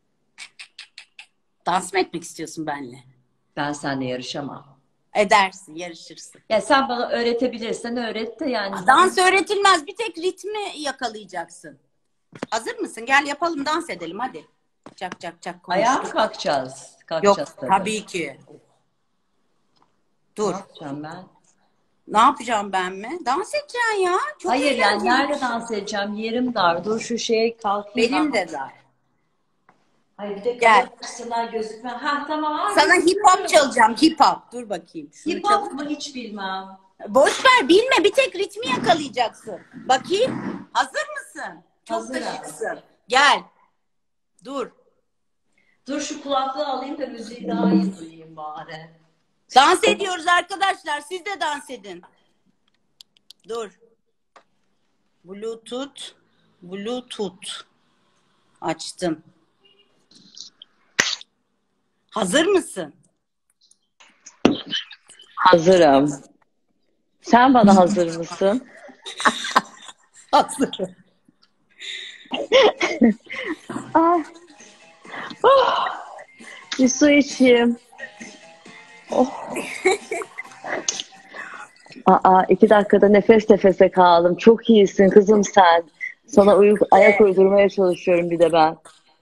Dans mı etmek istiyorsun benimle? Ben seninle yarışamam. Edersin, yarışırsın. Ya sen bana öğretebilirsen öğret de yani. Dans öğretilmez. Bir tek ritmi yakalayacaksın. Hazır mısın? Gel yapalım, dans edelim hadi. Çak çak çak Ayağa mı konuştuk. kalkacağız? Yok, Kalkacağız tabii. tabii ki. Ne Dur. yapacağım ben? Ne yapacağım ben mi? Dans edeceksin ya. Çok Hayır yani eğlenceli. nerede dans edeceğim? Yerim dar. Dur şu şeye kalkayım Benim ben. de dar. Hayır bir de Gel. kamera açısından gözükme. Ha tamam. Aa, Sana hip hop çalacağım. Hip hop. Dur bakayım. Şunu hip çal. hop mu hiç bilmem. Boş ver, bilme. Bir tek ritmi yakalayacaksın. Bakayım. Hazır mısın? Çok da Hazırım. şıksın. Gel. Dur. Dur şu kulaklığı alayım da müziği daha iyi duyayım bari. Dans ediyoruz arkadaşlar. Siz de dans edin. Dur. Bluetooth. Bluetooth. Açtım. Hazır mısın? Hazırım. Sen bana hazır mısın? Hazırım. Ah, oh, bir su içeyim. Oh. Aa, iki dakikada nefes nefese kaldım. Çok iyisin kızım sen. Sana uy ayak uydurmaya çalışıyorum bir de ben.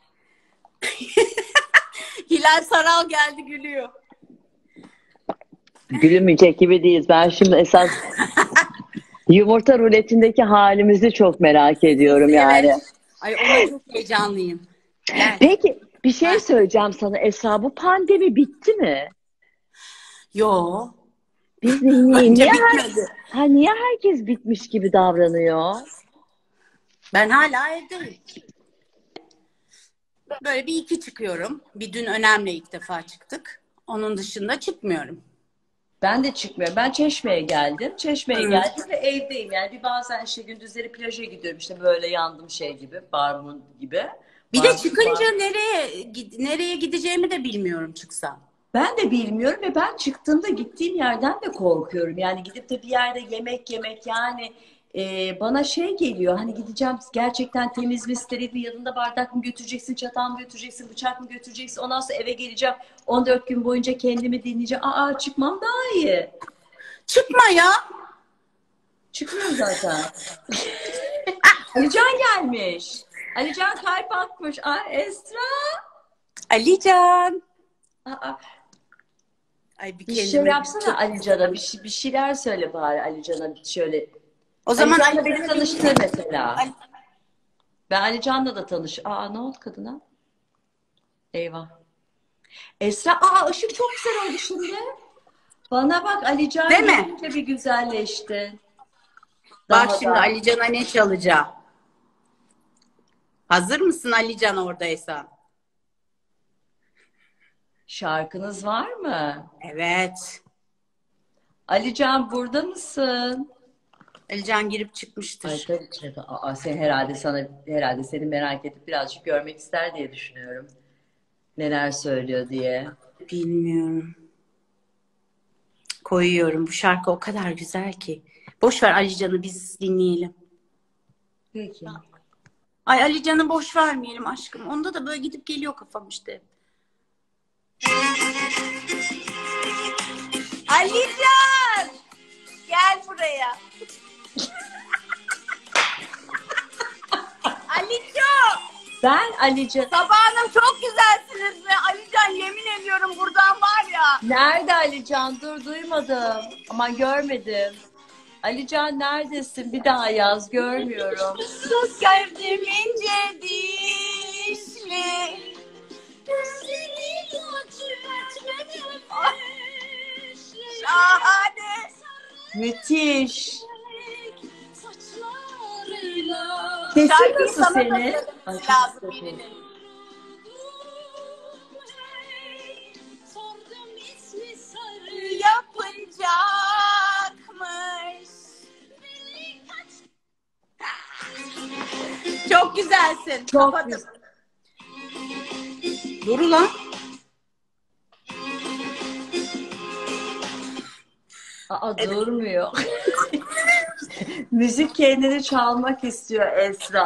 Hilal Saral geldi, gülüyor. Gülünmeyecek gibi değiliz. Ben şimdi esas yumurta ruletindeki halimizi çok merak ediyorum yani. Evet. Ay, ona çok heyecanlıyım. Gel. Peki bir şey Ha. söyleyeceğim sana Esra. Bu pandemi bitti mi? Yo. Biz niye, Bence niye, her, bitmedi. ha, niye herkes bitmiş gibi davranıyor? Ben hala evdeyim. Böyle bir iki çıkıyorum. Bir dün Önemli ilk defa çıktık. Onun dışında çıkmıyorum. Ben de çıkmıyorum. Ben Çeşme'ye geldim. Çeşme'ye Hı. geldim ve evdeyim. Yani bir bazen işte gündüzleri plaja gidiyorum. İşte böyle yandım şey gibi. Barbun gibi. Bir de Barbun, çıkınca barbun. nereye gid- nereye gideceğimi de bilmiyorum çıksam. Ben de bilmiyorum ve ben çıktığımda gittiğim yerden de korkuyorum. Yani gidip de bir yerde yemek yemek yani e, bana şey geliyor. Hani gideceğim gerçekten temiz mi, steril mi, yanında bardak mı götüreceksin, çatal mı götüreceksin, bıçak mı götüreceksin. Ondan sonra eve geleceğim. on dört gün boyunca kendimi dinleyeceğim. Aa, çıkmam daha iyi. Çıkma ya. Çıkmıyor zaten. Alican gelmiş. Alican kalp atmış. Aa, Esra. Alican. Aa, Ay, bir bir şey kendime yapsana çok- Alican'a. Bir, şey, bir şeyler söyle bari Alican'a. Bir şöyle. O zaman Alican'la beni Ali- tanıştır mesela. Ali- Ben Alican'la da tanış. Aa, ne oldu kadına? Eyvah. Esra, aa, ışık çok güzel oldu şimdi. Bana bak, Alican Değil mi? gelince bir güzelleşti. Bak Daha şimdi da. Alican'a ne çalacağım? Hazır mısın Alican oradaysa? Şarkınız var mı? Evet. Alican burada mısın? Alican girip Ay çıkmıştır. tabii ki. Aa, sen herhalde sana herhalde seni merak edip birazcık görmek ister diye düşünüyorum. Neler söylüyor diye. Bilmiyorum. Koyuyorum. Bu şarkı o kadar güzel ki. Boş ver Alican'ı, biz dinleyelim. Peki. Ay, Alican'ı boş vermeyelim aşkım. Onda da böyle gidip geliyor kafam işte. Alican! Gel buraya. Alican! Ben Alican. Sabah Hanım çok güzelsiniz ve Alican, yemin ediyorum buradan var ya. Nerede Alican? Dur, duymadım. Aman görmedim. Alican neredesin? Bir daha yaz, görmüyorum. Sus gördüm ince dişli. Şahane. Müthiş. Sesin Şarkıyı nasıl sana da senin? Ay, söylemesi çok lazım güzel. birinin. Yapacakmış. Çok güzelsin. Çok Kapatın. güzel. Dur ulan. Aa, durmuyor. Müzik kendini çalmak istiyor Esra.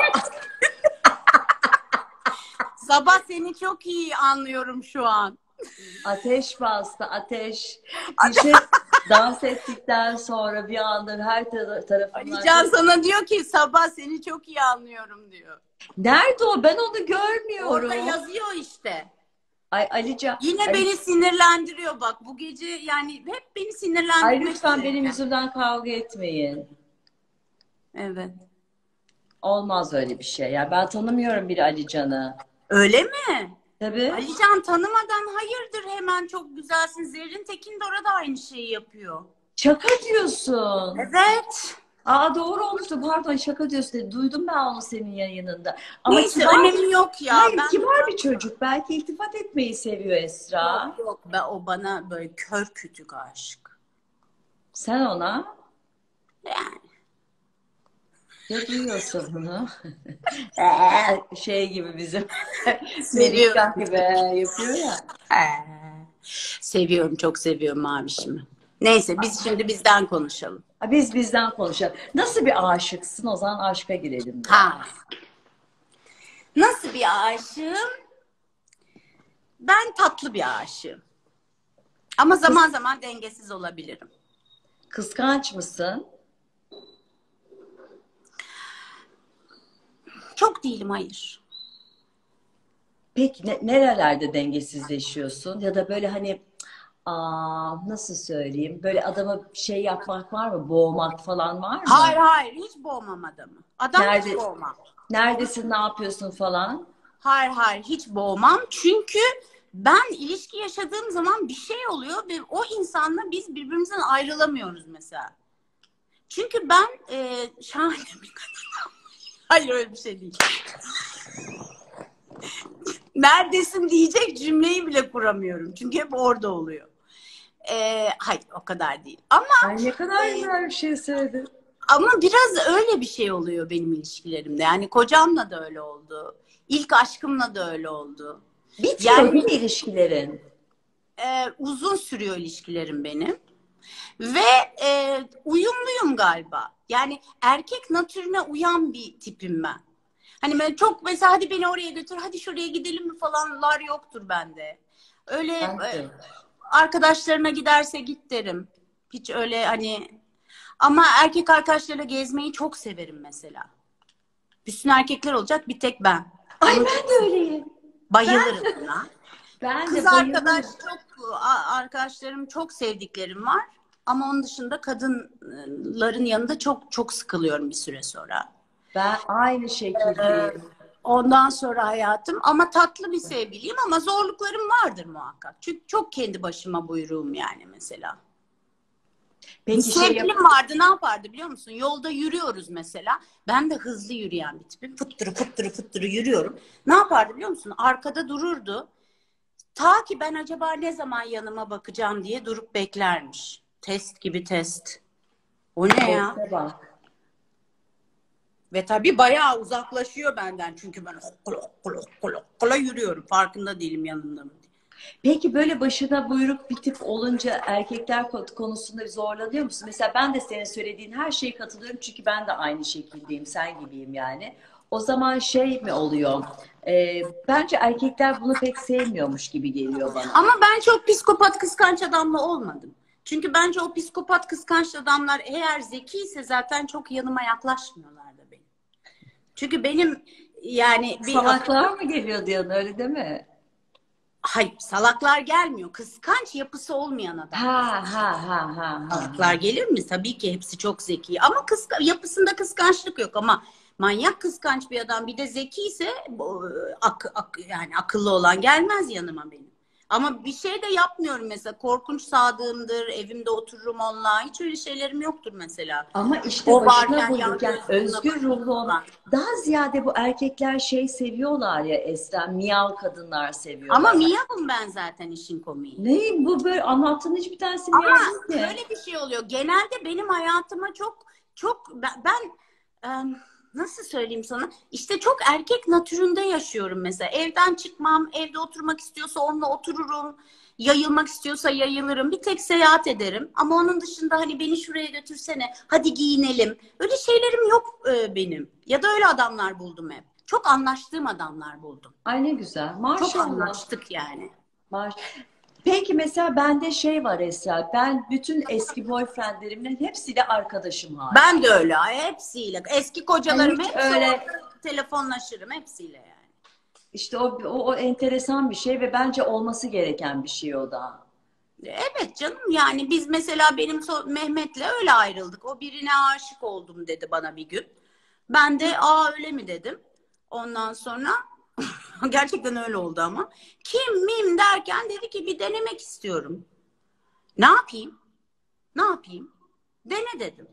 Sabah seni çok iyi anlıyorum şu an. Ateş bastı, ateş. Bir şey dans ettikten sonra bir anda her tar- tarafından... Alican sana diyor ki Sabah seni çok iyi anlıyorum diyor. Nerede o? Ben onu görmüyorum. Orada yazıyor işte. Ay Alican. Yine Ali- beni sinirlendiriyor bak. Bu gece yani hep beni sinirlendirmek Ay lütfen üzerine. benim yüzümden kavga etmeyin. Evet. Olmaz öyle bir şey. Ya ben tanımıyorum bir Alican'ı. Öyle mi? Tabii. Alican tanımadan hayırdır hemen çok güzelsin. Zerrin Tekindor'a da aynı şeyi yapıyor. Şaka diyorsun. Evet. Aa, doğru olmuştu. Pardon, şaka diyorsun dedi. Duydum ben onu senin yayınında. Ama Neyse, kibar, önemi yok ya. hayır, Ben kibar bir çocuk. Belki iltifat etmeyi seviyor Esra. Yok, yok. Ben, o bana böyle kör kütük aşık. Sen ona Yani. ya duyuyorsun bunu. Ee, şey gibi bizim Seviyor. Melika gibi yapıyor ya. Ee. Seviyorum, çok seviyorum mavişimi. Neyse biz şimdi bizden konuşalım. Ha, Biz bizden konuşalım. Nasıl bir aşıksın? O zaman aşka girelim. Ha. Nasıl bir aşığım? Ben tatlı bir aşığım. Ama zaman zaman dengesiz olabilirim. Kıskanç mısın? Çok değilim, hayır. Peki ne- nerelerde dengesizleşiyorsun? Ya da böyle hani aa, nasıl söyleyeyim? Böyle adama şey yapmak var mı? Boğmak falan var mı? Hayır hayır, hiç boğmam adamı. Adam Nerede- hiç boğmam. Neredesin, ne yapıyorsun falan? Hayır hayır, hiç boğmam. Çünkü ben ilişki yaşadığım zaman bir şey oluyor ve o insanla biz birbirimizden ayrılamıyoruz mesela. Çünkü ben e, şahane bir kadınım. Hayır, öyle bir şey değil. Neredesin diyecek cümleyi bile kuramıyorum. Çünkü hep orada oluyor. E, hayır, o kadar değil. Ama Ay ne kadar e, güzel bir şey söyledin. ama biraz öyle bir şey oluyor benim ilişkilerimde. Yani kocamla da öyle oldu. İlk aşkımla da öyle oldu. Bitiyor Yani- değil mi ilişkilerin? Ee, uzun sürüyor ilişkilerim benim. Ve e, uyumluyum galiba. Yani erkek natürüne uyan bir tipim ben. Hani ben çok mesela hadi beni oraya götür, hadi şuraya gidelim mi falanlar yoktur bende. Öyle Ben de. e, arkadaşlarına giderse git derim. Hiç öyle hani, ama erkek arkadaşlarıyla gezmeyi çok severim mesela. Bütün erkekler olacak, bir tek ben. Ay ben de öyleyim. Bayılırım buna. Ben Kız de bayılırım. arkadaş çok, a- arkadaşlarım çok sevdiklerim var. Ama onun dışında kadınların yanında çok çok sıkılıyorum bir süre sonra. Ben aynı şekildeyim. Ondan sonra hayatım, ama tatlı bir sevgiliyim, ama zorluklarım vardır muhakkak. Çünkü çok kendi başıma buyruğum yani mesela. Peki Bir şey yap- sevgilim vardı, ne yapardı biliyor musun? Yolda yürüyoruz mesela. Ben de hızlı yürüyen bir tipim. Fıttırı fıttırı fıttırı yürüyorum. Ne yapardı biliyor musun? Arkada dururdu. Ta ki ben acaba ne zaman yanıma bakacağım diye durup beklermiş. Test gibi test. O ne ya? Teste bak. Ve tabii bayağı uzaklaşıyor benden. Çünkü ben hokkula hokkula hokkula hokkula yürüyorum. Farkında değilim yanında mı diye. Peki böyle başına buyruk bir tip olunca erkekler ko- konusunda zorlanıyor musun? Mesela ben de senin söylediğin her şeye katılıyorum çünkü ben de aynı şekildeyim, sen gibiyim yani. O zaman şey mi oluyor? Ee, bence erkekler bunu pek sevmiyormuş gibi geliyor bana. Ama ben çok psikopat kıskanç adamla olmadım. Çünkü bence o psikopat kıskanç adamlar eğer zekiyse zaten çok yanıma yaklaşmıyorlar da benim. Çünkü benim yani bir... Salaklar mı geliyor diyorsun, öyle değil mi? Hayır, salaklar gelmiyor. Kıskanç yapısı olmayan adam. Ha ha ha ha ha. Salaklar gelir mi? Tabii ki hepsi çok zeki. Ama kıska yapısında kıskançlık yok, ama manyak kıskanç bir adam bir de zeki ise bu, ak, ak, yani akıllı olan gelmez yanıma benim. Ama bir şey de yapmıyorum mesela. Korkunç sadığımdır. Evimde otururum onunla. Hiç öyle şeylerim yoktur mesela. Ama işte O başına varken buyruk, yan yani gözümle özgür ruhlu olan. falan. Daha ziyade bu erkekler şey seviyorlar ya Esra, miyav kadınlar seviyorlar. Ama miyavım ben zaten, işin komiği. Ne bu, böyle anlattığın hiçbir tanesi Ama miyav değil ki. şöyle bir şey oluyor. Genelde benim hayatıma çok çok ben, ben e, nasıl söyleyeyim sana? İşte çok erkek natüründe yaşıyorum mesela. Evden çıkmam, evde oturmak istiyorsa onunla otururum. Yayılmak istiyorsa yayılırım. Bir tek seyahat ederim. Ama onun dışında hani beni şuraya götürsene, hadi giyinelim. Öyle şeylerim yok e, benim. Ya da öyle adamlar buldum hep. Çok anlaştığım adamlar buldum. Ay ne güzel. Çok Maşallah. anlaştık yani. Maş- Peki mesela bende şey var Esra. Ben bütün eski boyfriendlerimle hepsiyle arkadaşım hala. Ben de öyle. Hepsiyle. Eski kocalarım Hiç hepsi öyle- orada, telefonlaşırım hepsiyle yani. İşte o, o, o enteresan bir şey ve bence olması gereken bir şey o da. Evet canım, yani biz mesela benim so- Mehmet'le öyle ayrıldık. O birine aşık oldum dedi bana bir gün. Ben de aa öyle mi dedim. Ondan sonra gerçekten öyle oldu ama. Kim mim derken dedi ki bir denemek istiyorum. Ne yapayım? Ne yapayım? Dene dedim.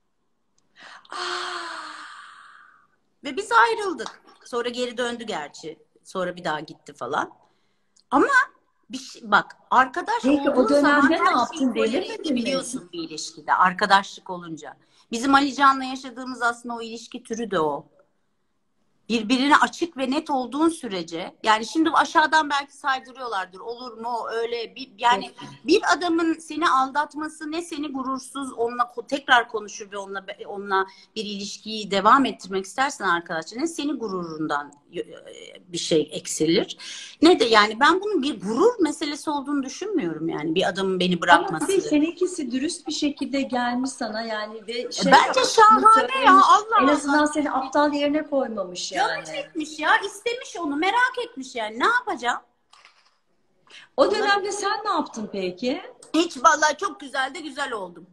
Ve biz ayrıldık. Sonra geri döndü gerçi. Sonra bir daha gitti falan. Ama bir şey, bak arkadaş Peki, o olduğun dönemde zaman ne her yaptın? şeyi Denemedin tolere mi? biliyorsun bir ilişkide. Arkadaşlık olunca. Bizim Ali Can'la yaşadığımız aslında o ilişki türü de o. birbirine açık ve net olduğun sürece, yani şimdi aşağıdan belki saydırıyorlardır, olur mu öyle bir, yani bir adamın seni aldatması ne seni gurursuz onunla tekrar konuşur ve onunla onunla bir ilişkiyi devam ettirmek istersen arkadaşlar, ne seni gururundan bir şey eksilir ne de, yani ben bunun bir gurur meselesi olduğunu düşünmüyorum, yani bir adamın beni bırakması. Ama seninkisi dürüst bir şekilde gelmiş sana yani ve şey bence şahane ya, Allah en Allah. azından seni aptal yerine koymamış yani. Canı çekmiş ya, istemiş onu, merak etmiş yani, ne yapacağım? O dönemde sen ne yaptın peki? Hiç, vallahi çok güzel de güzel oldum.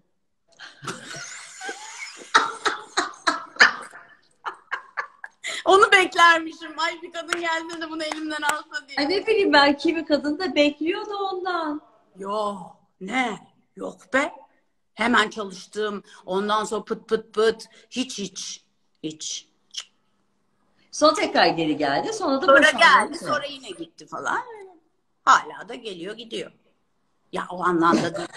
Onu beklermişim. Ay bir kadın gelse de bunu elimden alsa diye. Ay ne bileyim ben, kimi kadın da bekliyordu ondan. Yok ne? Yok be. Hemen çalıştım. Ondan sonra pıt pıt pıt. Hiç hiç. Hiç. Sonra tekrar geri geldi. Sonra da Sonra boşandı. geldi. Sonra yine gitti falan. Hala da geliyor gidiyor. Ya o anlamda değil.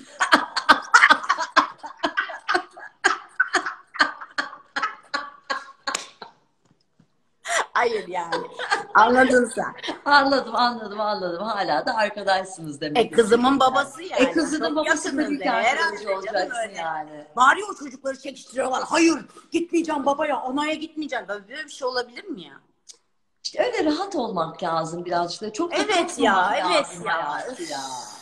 Hayır yani. Anladın sen. Anladım, anladım, anladım. Hala da arkadaşsınız demek. E kızımın babası yani. E kızının Çok babası tabii yakınız ki de. arkadaş Herhalde olacaksın canım öyle. yani. Bari o çocukları çekiştiriyorlar. Hayır gitmeyeceğim babaya, anaya gitmeyeceğim. Böyle bir şey olabilir mi ya? İşte öyle rahat olmak lazım birazcık da. Çok da Evet ya, takmamak evet lazım ya. hayatı ya.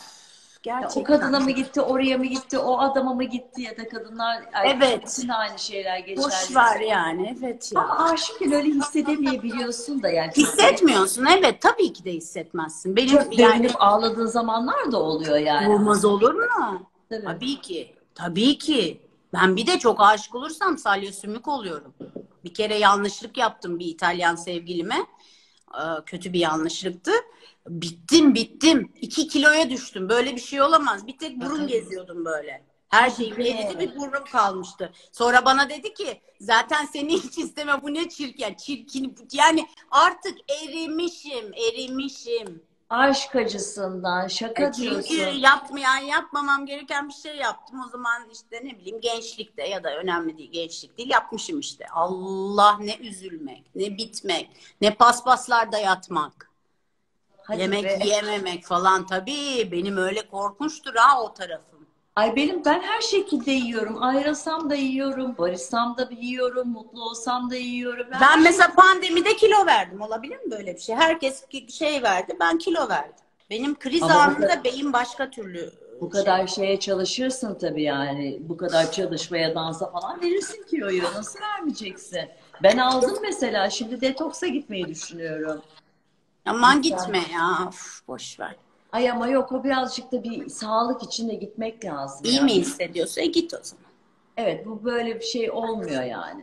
Ya Gerçekten. o kadına mı gitti, oraya mı gitti, o adama mı gitti ya da kadınlar Evet. için aynı şeyler geçerli. Boş ver yani, evet ya. Ama aşıkken öyle hissedemeyebiliyorsun da yani. Hissetmiyorsun, evet, tabii ki de hissetmezsin. Benim Çok yani dönüp ağladığın zamanlar da oluyor yani. olmaz olur mu? Tabii. Tabii ki. Tabii ki. Ben bir de çok aşık olursam salya sümük oluyorum. Bir kere yanlışlık yaptım bir İtalyan sevgilime. Ee, Kötü bir yanlışlıktı. Bittim bittim. İki kiloya düştüm. Böyle bir şey olamaz. Bir tek burun geziyordum böyle. Her şeyim eridi, bir burnum kalmıştı. Sonra bana dedi ki zaten seni hiç isteme, bu ne çirkin. Çirkin yani, artık erimişim, erimişim. Aşk acısından şaka E çünkü diyorsun. yapmayan, yapmamam gereken bir şey yaptım. O zaman işte ne bileyim, gençlikte ya da önemli değil, gençlik değil, yapmışım işte. Allah, ne üzülmek, ne bitmek, ne paspaslarda yatmak. Hadi Yemek be. yememek falan, tabii benim öyle korkunçtur ha o tarafım. Ay benim, ben her şekilde yiyorum. Ayrılsam da yiyorum, barışsam da yiyorum, mutlu olsam da yiyorum. Ben, Ben mesela pandemide kilo verdim. Olabilir mi böyle bir şey? Herkes şey verdi, ben kilo verdim. Benim kriz Ama bu anında kadar- beyin başka türlü. bu kadar şeye çalışırsın tabii yani. Bu kadar çalışmaya, dansa falan verirsin kiloyu. Nasıl vermeyeceksin? Ben aldım mesela. Şimdi detoksa gitmeyi düşünüyorum. Aman gitme ya. Uf, boş ver. Ay ama yok, o birazcık da bir sağlık için de gitmek lazım. İyi yani. mi hissediyorsa e, git o zaman. Evet, bu böyle bir şey olmuyor yani.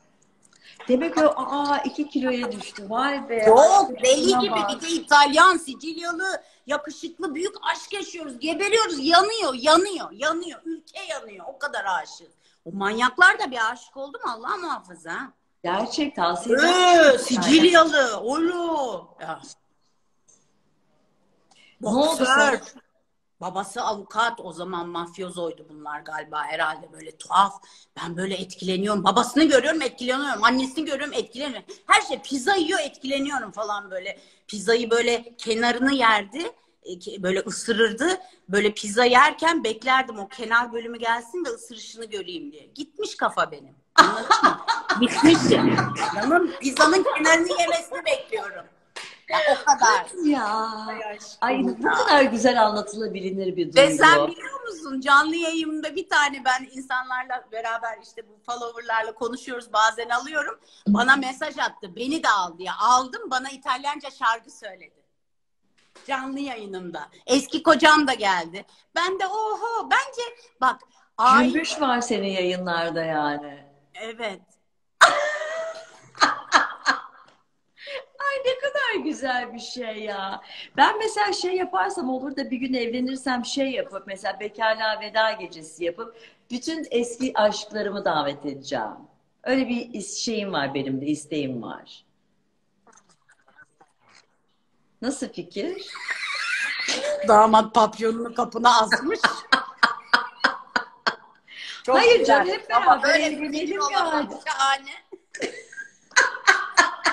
Demek ki o aa iki kiloya düştü. Vay be. Yok, Ay, deli şuna gibi, bak. bir de İtalyan, Sicilyalı, yakışıklı, büyük aşk yaşıyoruz. Geberiyoruz, yanıyor, yanıyor, yanıyor. Ülke yanıyor. O kadar aşık. O manyaklar da bir aşık oldu mu Allah muhafaza. Ha? Gerçek tavsiye Ee, ederim. Sicilyalı, olu. Ya. Ne oldu Boksör. sonra? Babası avukat, o zaman mafyozoydu bunlar galiba, herhalde böyle tuhaf. Ben böyle etkileniyorum. Babasını görüyorum, etkileniyorum. Annesini görüyorum, etkileniyorum. Her şey, pizza yiyor, etkileniyorum falan böyle. Pizzayı böyle kenarını yerdi. Böyle ısırırdı. Böyle pizza yerken beklerdim o kenar bölümü gelsin de ısırışını göreyim diye. Gitmiş kafa benim. Anladın mı? Bitmiş yani. Adamın pizzanın kenarını yemesini bekliyorum. Ya o kadar. Ya. Ay bu kadar güzel anlatılabilir bir Ve duygu. sen biliyor musun, canlı yayında bir tane, ben insanlarla beraber işte bu followerlarla konuşuyoruz, bazen alıyorum. Bana mesaj attı, beni de al diye. Aldım, bana İtalyanca şarkı söyledi. Canlı yayınımda. Eski kocam da geldi. Ben de oho, bence bak. Ay, Cümbüş var senin yayınlarda yani. evet. Ay ne kadar güzel bir şey ya. Ben mesela şey yaparsam olur da bir gün evlenirsem şey yapıp mesela bekarlığa veda gecesi yapıp bütün eski aşklarımı davet edeceğim. Öyle bir is- şeyim var, benim de isteğim var. Nasıl fikir? Damat papyonunu kapına asmış. Çok Hayır güzel. canım, hep Ama beraber böyle bir evlenelim fikir yani. olamaz. Şahane.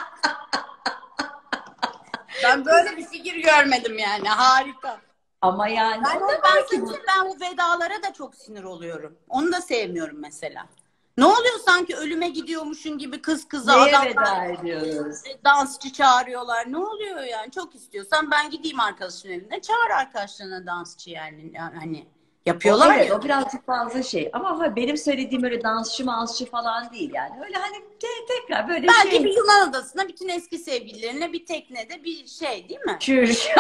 Ben böyle bir fikir görmedim yani. Harika. Ama yani Ben, o da ben, belki bu. ben, ben o vedalara da çok sinir oluyorum. Onu da sevmiyorum mesela. Ne oluyor sanki ölüme gidiyormuşun gibi kız kıza Neye adamlar veda ediyoruz? dansçı çağırıyorlar. Ne oluyor yani? Çok istiyorsan ben gideyim arkadaşın evine. Çağır arkadaşlarına dansçı yani. Yani hani O, yapıyorlar evet ya. o birazcık fazla şey. Ama ha, benim söylediğim öyle dansçı mansçı falan değil yani. Öyle hani te- tekrar böyle Belki şey. bir Yunan adasına bütün eski sevgililerine bir teknede bir şey değil mi? Çür.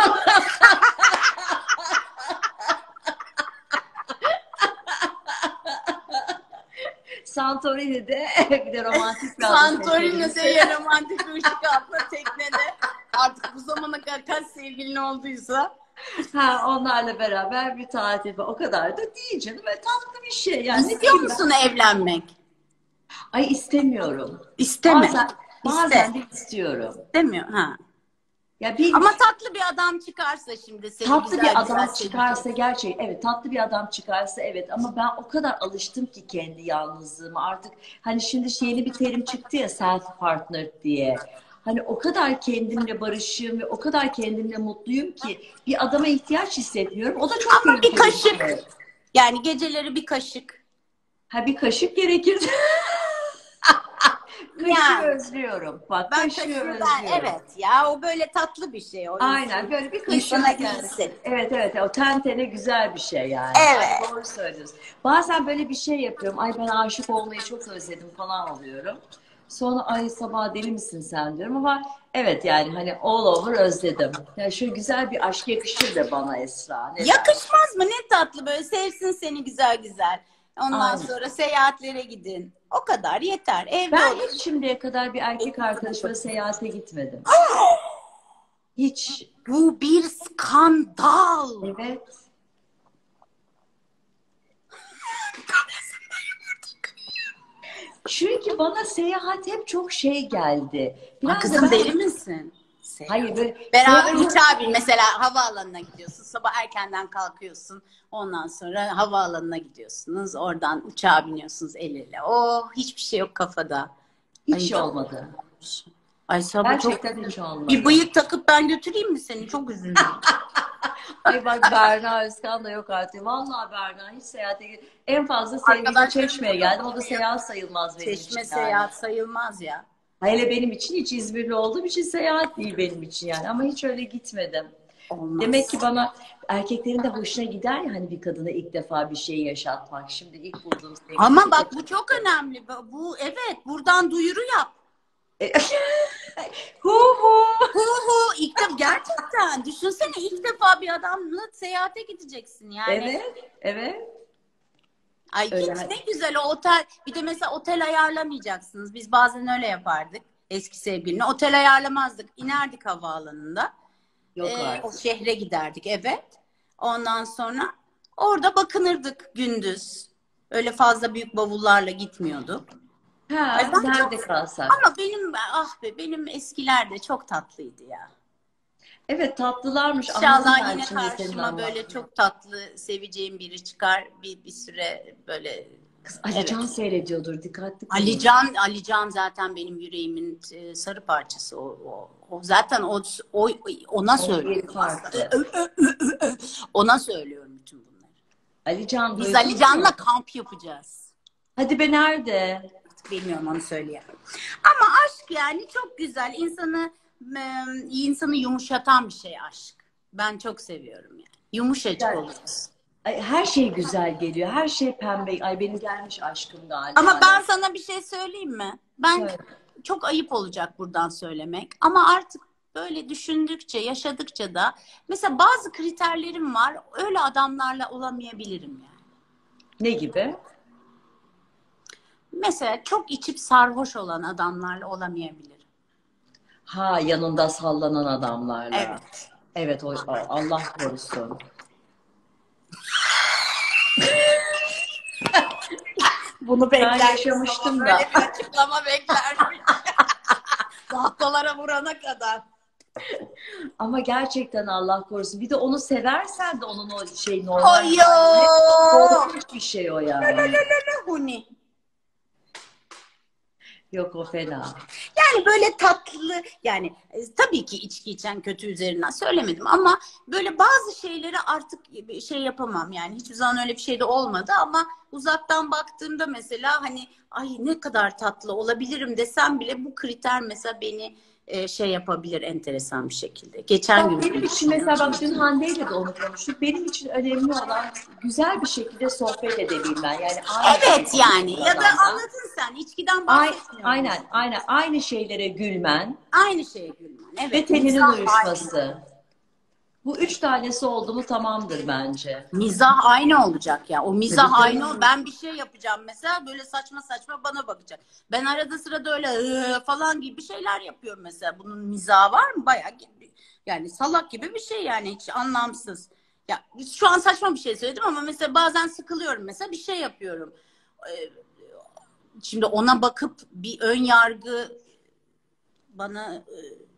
Santorini'de bir de romantik bir ada Santorini'de seçebiliriz. ya romantik bir ışık altında teknede artık bu zamana kadar kaç sevgilin olduysa. Ha, onlarla beraber bir tatil. O kadar da değil canım. Ve tatlı bir şey yani. Ne İstiyor bileyim ben. musun evlenmek? Ay istemiyorum. İsteme. Bazen İste. bazen de istiyorum. İstemiyor. Ha. Ya bir Ama tatlı bir adam çıkarsa şimdi seni tatlı güzel bir güzel adam sevecek. çıkarsa gerçek, evet tatlı bir adam çıkarsa evet, ama ben o kadar alıştım ki kendi yalnızlığıma artık. Hani şimdi yeni bir terim çıktı ya, self partner diye. Hani o kadar kendimle barışığım ve o kadar kendimle mutluyum ki bir adama ihtiyaç hissetmiyorum. O da çok Ama bir tehlikeli bir kaşık. şey. Yani geceleri bir kaşık. Ha, bir kaşık gerekir. Kaşığı Yani. özlüyorum. Bak, Ben kaşığı kaşığı özlüyorum. ben evet ya o böyle tatlı bir şey. O Aynen, insan, böyle bir insana kaşık iyi yani. hissettir. Evet evet, o tentene güzel bir şey yani. Evet. Ay, doğru söylüyorsun. Bazen böyle bir şey yapıyorum. Ay ben aşık olmayı çok özledim falan oluyorum. Sonra ay sabah deli misin sen diyorum, ama evet yani hani all over özledim. Yani şöyle güzel bir aşk yakışır da bana Esra. Ne dersin? Yakışmaz mı? Ne tatlı böyle sevsin seni güzel güzel. Ondan Aynen. sonra seyahatlere gidin. O kadar yeter. Evde Ben olun. hiç şimdiye kadar bir erkek arkadaşımla seyahate gitmedim. Hiç. Bu bir skandal. Evet. Çünkü bana seyahat hep çok şey geldi. Aa, Biraz da kızım ben... deli misin? Hayır böyle Beraber seyahat- uçağa bin. Mesela havaalanına gidiyorsun. Sabah erkenden kalkıyorsun. Ondan sonra havaalanına gidiyorsunuz. Oradan uçağa biniyorsunuz el ele. Oh hiçbir şey yok kafada. hiç Ay, olmadı. Ay sabah çok... Gerçekten hiç olmadı. Bir bıyık takıp ben götüreyim mi seni? Çok üzüldüm. Ay bak, Berna Özkan da yok artık. Vallahi Berna hiç seyahate git. En fazla sevgili Arkadaşlarım Çeşme'ye geldim. O da seyahat sayılmaz benim için. Çeşme yani. seyahat sayılmaz ya. Hele benim için, hiç İzmirli olduğum için seyahat değil benim için yani. Ama hiç öyle gitmedim. Olmaz. Demek ki bana erkeklerin de hoşuna gider ya hani bir kadına ilk defa bir şey yaşatmak. Şimdi ilk bulduğum sevgili. Ama bak bu çok önemli. Bu evet buradan duyuru yap. hu hu. Hu hu ilk defa gerçekten düşünsene ilk defa bir adamla seyahate gideceksin yani. Evet, evet. Ay Öyle. hiç ne güzel o otel. Bir de mesela otel ayarlamayacaksınız. Biz bazen öyle yapardık eski sevgilimle. Otel ayarlamazdık. İnerdik havaalanında. Yok Ee, artık. o şehre giderdik evet. Ondan sonra orada bakınırdık gündüz. Öyle fazla büyük bavullarla gitmiyorduk. Ha, Ay ben nerede çok- kalsak? Ama benim ah be benim eskiler de çok tatlıydı ya. Evet, tatlılarmış. Anladım İnşallah ben yine şimdi senin karşıma anlattığını. böyle çok tatlı seveceğim biri çıkar. Bir, bir süre böyle Kız Alican evet. seyrediyordur, dikkatli konuş. Alican Alican zaten benim yüreğimin e, sarı parçası o, o, o zaten o, o ona yeri söylüyorum. farklı. Ona söylüyorum bütün bunları. Alican Biz duydun mu? Alican'la kamp yapacağız. Hadi be, nerede? Bilmiyorum onu söyleyemem. Ama aşk yani çok güzel. İnsanı e, insanı yumuşatan bir şey aşk. Ben çok seviyorum yani. Yumuşacık Güzel. oluruz. Ay, her şey güzel geliyor. Her şey pembe. Ay benim gelmiş aşkım galiba. Ama ben sana bir şey söyleyeyim mi? Ben Söyle. çok ayıp olacak buradan söylemek. Ama artık böyle düşündükçe, yaşadıkça da mesela bazı kriterlerim var. Öyle adamlarla olamayabilirim yani. Ne gibi? Mesela çok içip sarhoş olan adamlarla olamayabilirim. Ha, yanında sallanan adamlarla. Evet. Evet, o, o- Allah korusun. Bunu Ben bekler. yaşamıştım da. Böyle bir açıklama beklermiş. Tahtalara vurana kadar. Ama gerçekten Allah korusun. Bir de onu seversen de onun o şey normal. Hayyo! Korkunç bir şey o yani. Huni. Yok, o fena. Yani Yani böyle tatlı, yani e, tabii ki içki içen kötü üzerinden söylemedim ama böyle bazı şeyleri artık şey yapamam yani, hiçbir zaman öyle bir şey de olmadı ama uzaktan baktığımda mesela hani ay ne kadar tatlı olabilirim desem bile bu kriter mesela beni e, şey yapabilir enteresan bir şekilde. Geçen Bak gün benim için mesela, bak dün Hande ile de onu konuştuk. Benim için önemli olan güzel bir şekilde sohbet edebilmen. Yani aynı evet şeyi yani ya da adamla. anladın sen, içkiden Ay- bahsetmiyorum. Aynen, aynen. Aynı şeylere gülmen Aynı şeye gülmen. Evet. ve teninin mizah uyuşması. Bu üç tanesi oldu mu tamamdır bence. Mizah aynı olacak ya. O mizah Tabii, tabii. aynı ol. Ben bir şey yapacağım mesela böyle saçma saçma bana bakacak. Ben arada sırada öyle "Iı" falan gibi şeyler yapıyorum mesela. Bunun mizahı var mı? Bayağı gibi. Yani salak gibi bir şey yani, hiç anlamsız. Ya şu an saçma bir şey söyledim ama mesela bazen sıkılıyorum, mesela bir şey yapıyorum. Ee, Şimdi ona bakıp bir ön yargı bana e,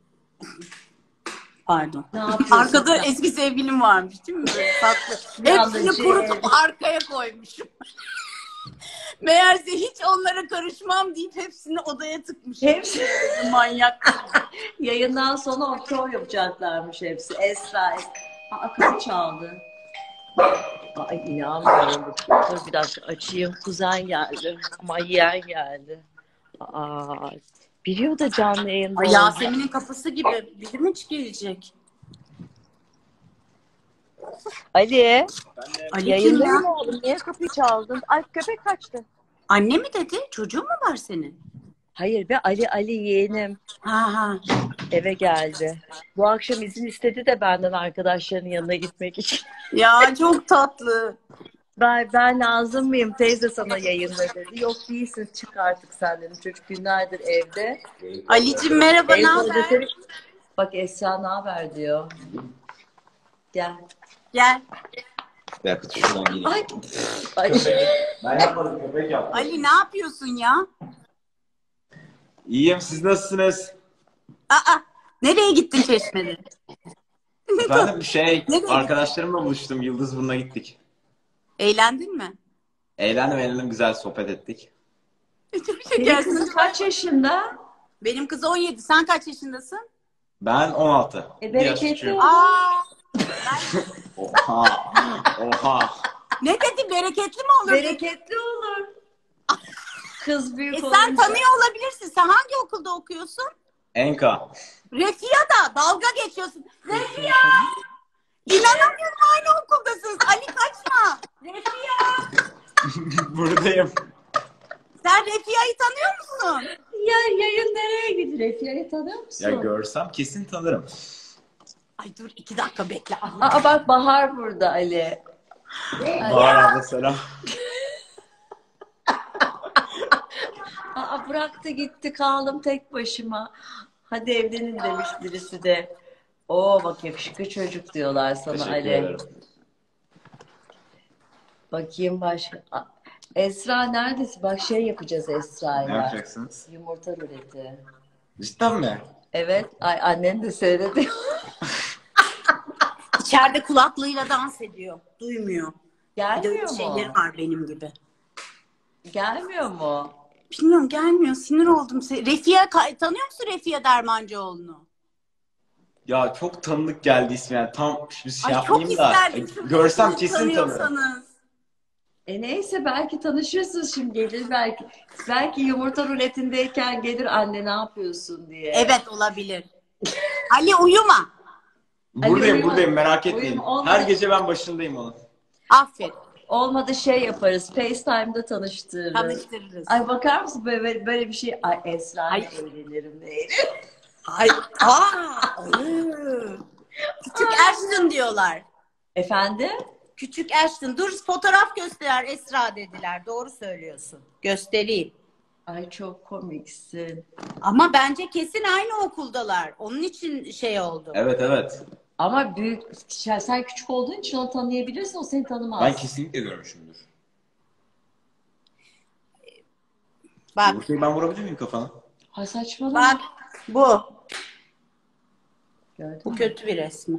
pardon. Ne yapıyorsun Arkada sen? eski sevgilim varmış değil mi? Böyle tatlı. Bir Hepsini anda şey- kurutup arkaya koymuşum. Meğerse hiç onlara karışmam deyip hepsini odaya tıkmışım. Hepsi Manyak. yayından sonra o show yapacaklarmış hepsi. Esra, Esra. Aa, kapı çaldı. Ay inanmıyorum. Dur bir dakika açayım. Kuzen geldi. Ama yeğen geldi. Aa, biliyor da canlı yayında Ay, oldu. Yasemin'in kapısı gibi. Biri mi gelecek? Ali, Ali kim yayındayım ya? oğlum. Niye kapıyı çaldın? Ay köpek kaçtı. Anne mi dedi? Çocuğun mu var senin? Hayır be, Ali Ali yeğenim Ha ha. eve geldi. Bu akşam izin istedi de benden arkadaşlarının yanına gitmek için. Ya çok tatlı. Ben, ben lazım mıyım teyze sana yayında dedi. Yok değilsin, çık artık sen dedim. Çocuk günlerdir evde. Ali'cim merhaba, ne Teyze haber? desene- Bak Esra ne haber diyor. Gel. Gel. Bir dakika şuradan geleyim. Ay. Ay. Ben yapmadım, köpek yaptı. Ali ne yapıyorsun ya? İyiyim, siz nasılsınız? Aa, nereye gittin Çeşme'de? Efendim şey, Ne dedi? arkadaşlarımla buluştum. Yıldız Burnu'na gittik. Eğlendin mi? Eğlendim eğlendim, güzel sohbet ettik. Çok Senin şekersin. kızın kaç yaşında? Benim kız on yedi. Sen kaç yaşındasın? Ben on altı. E, Bir yaş bereketli küçüğüm. olsun. Aa, Oha. Oha. ne dedi? Bereketli mi olur? Bereketli olur. Kız büyük E olunca. sen tanıyor olabilirsin. Sen hangi okulda okuyorsun? Enka. Refia'da dalga geçiyorsun. Refia! İnanamıyorum, aynı okuldasınız. Ali kaçma. Refia! Buradayım. Sen Refia'yı tanıyor musun? Ya yayın nereye gidiyor? Efya'yı tanıyor musun? Ya görsem kesin tanırım. Ay dur iki dakika bekle. Aa bak Bahar burada Ali. Bahar abla selam. Aa bıraktı gitti, kaldım tek başıma. Hadi evlenin demiş birisi de. Oo bak yakışıklı çocuk diyorlar sana Teşekkür Ali. ederim. Bakayım başka. Aa, Esra neredesin? Bak şey yapacağız Ne Esra'yla. yapacaksınız? Yumurta ruleti. Cidden mi? Evet. Ay annen de seyrediyor. İçeride kulaklığıyla dans ediyor. Duymuyor. Bir de Gelmiyor öyle mu? şeyleri var benim gibi. Gelmiyor mu? Bilmiyorum, gelmiyor. Sinir oldum. Refia, tanıyor musun Refia Dermancıoğlu'nu? Ya çok tanıdık geldi ismi yani. Tam bir şey Ay çok yapmayayım da. isterdim. e, Görsem Siz kesin tanırım. tanıyorsanız. E neyse belki tanışırsınız şimdi, gelir belki. Belki yumurta ruletindeyken gelir anne ne yapıyorsun diye. Evet, olabilir. Ali uyuma. Buradayım uyuma. buradayım, merak etmeyin. Uyuma, olmadı. Her gece ben başındayım onun. Aferin. Olmadı şey yaparız. FaceTime'da tanıştırırız. Tanıştırırız. Ay bakar mısın böyle, böyle bir şey. Ay Esra'yla Ay. evlenirim diye. Ay, aa, ıı. Küçük Ashton diyorlar. Efendim? Küçük Ashton. Dur fotoğraf göster Esra dediler. Doğru söylüyorsun. Göstereyim. Ay çok komiksin. Ama bence kesin aynı okuldalar. Onun için şey oldu. Evet evet. Ama büyük, sen küçük olduğun için onu tanıyabilirsin, o seni tanımaz. Ben kesinlikle görmüşümdür. Bak, Yumurtayı ben vurabilir miyim kafana? Ay saçmalama. bak bu. Gördün Bu mü? kötü bir resmi.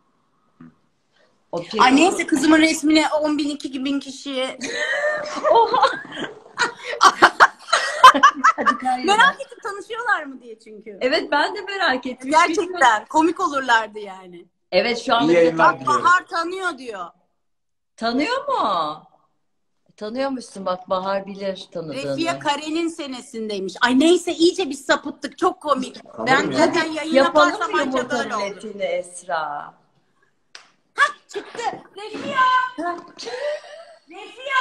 O peki- Ay neyse, kızımın resmine on bin iki bin kişiye. Oha! Hadi kayıyor. Merak ettim, tanışıyorlar yapıyorlar mı diye çünkü. Evet ben de merak ettim. Gerçekten komik olurlardı yani. Evet şu anda İyi yayınlar Bak diliyorum. Bahar tanıyor diyor. tanıyor mu? Tanıyormuşsun bak Bahar bilir tanıdığını. Refiye Kare'nin senesindeymiş. Ay neyse iyice biz sapıttık. Çok komik. Ben Tanırım ya. zaten yayın Yapalım yaparsam mı anca yumurta böyle olur. ruletini Esra? Çıktı. Refiye! Ha? Refiye!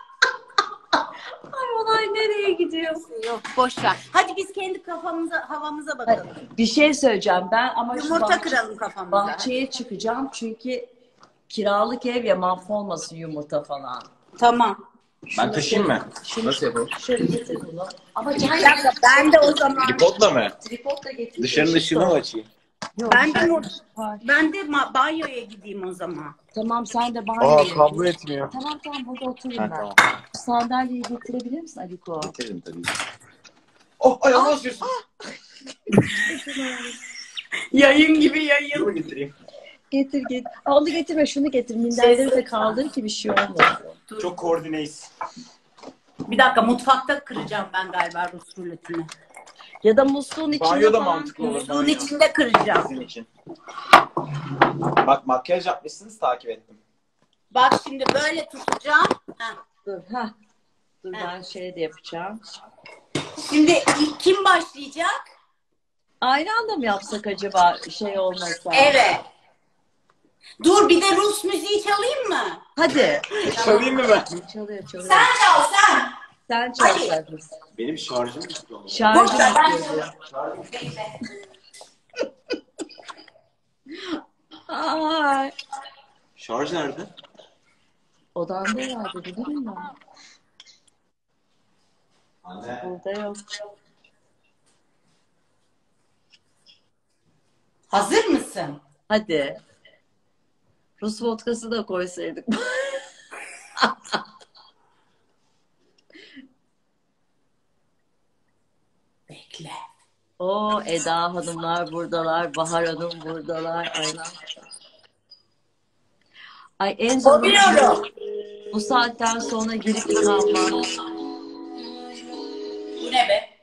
Ay olay nereye gidiyor? Yok boş ver. Hadi biz kendi kafamıza, havamıza bakalım. Bir şey söyleyeceğim ben ama şu Yumurta bahçe- kıralım kafamıza. bahçeye çıkacağım çünkü kiralık ev ya mahvolmasın yumurta falan. Tamam. Ben taşıyayım mı? Şunu- Nasıl yapalım? Şöyle getir bunu. Ama Bir can dakika, ben de o zaman Tripodla mı? tripod da getir. Dışarının ışığını mı açayım? Yok, ben de şey- ben, ben de ma- banyoya gideyim o zaman. Tamam sen de banyoya Aa git. kablo etmiyor. Tamam tamam burada oturayım Ha, ben. tamam. Sandalyeyi getirebilir misin Aliko? Getiririm tabii. Oh ayağıma basıyorsun. Yayın gibi yayın. Şunu getireyim. Getir getir. Aa, onu getirme şunu getir. Minderleri de kaldır ki bir şey olmasın. Çok koordineyiz. Bir dakika mutfakta kıracağım ben galiba Rus ruletini. Ya da musluğun içinde Banyo da falan. mantıklı olur. Musluğun banyo. içinde kıracağım. Sizin için. Bak makyaj yapmışsınız takip ettim. Bak şimdi böyle tutacağım. Heh. Dur ha. Dur Ha. ben şey de yapacağım. Şimdi ilk kim başlayacak? Aynı anda mı yapsak acaba şey olmasa? Evet. Dur bir de Rus müziği çalayım mı? Hadi. Çalayım mı ben? Çalıyor çalıyor. Sen çal sen. Sen çal Hadi. sen. Benim şarjım bitti oğlum. Şarjı Boş ver, ben bitiyor. Bekle. Ay. Şarj nerede? Odanda herhalde değil mi? Anne. Burada yok. Hazır mısın? Hadi. Rus vodkası da koysaydık. Bekle. O Eda Hanımlar buradalar, Bahar Hanım buradalar. Aynen. Ay en son Koruyorum. bu saatten sonra girip kalmam. Bu ne be?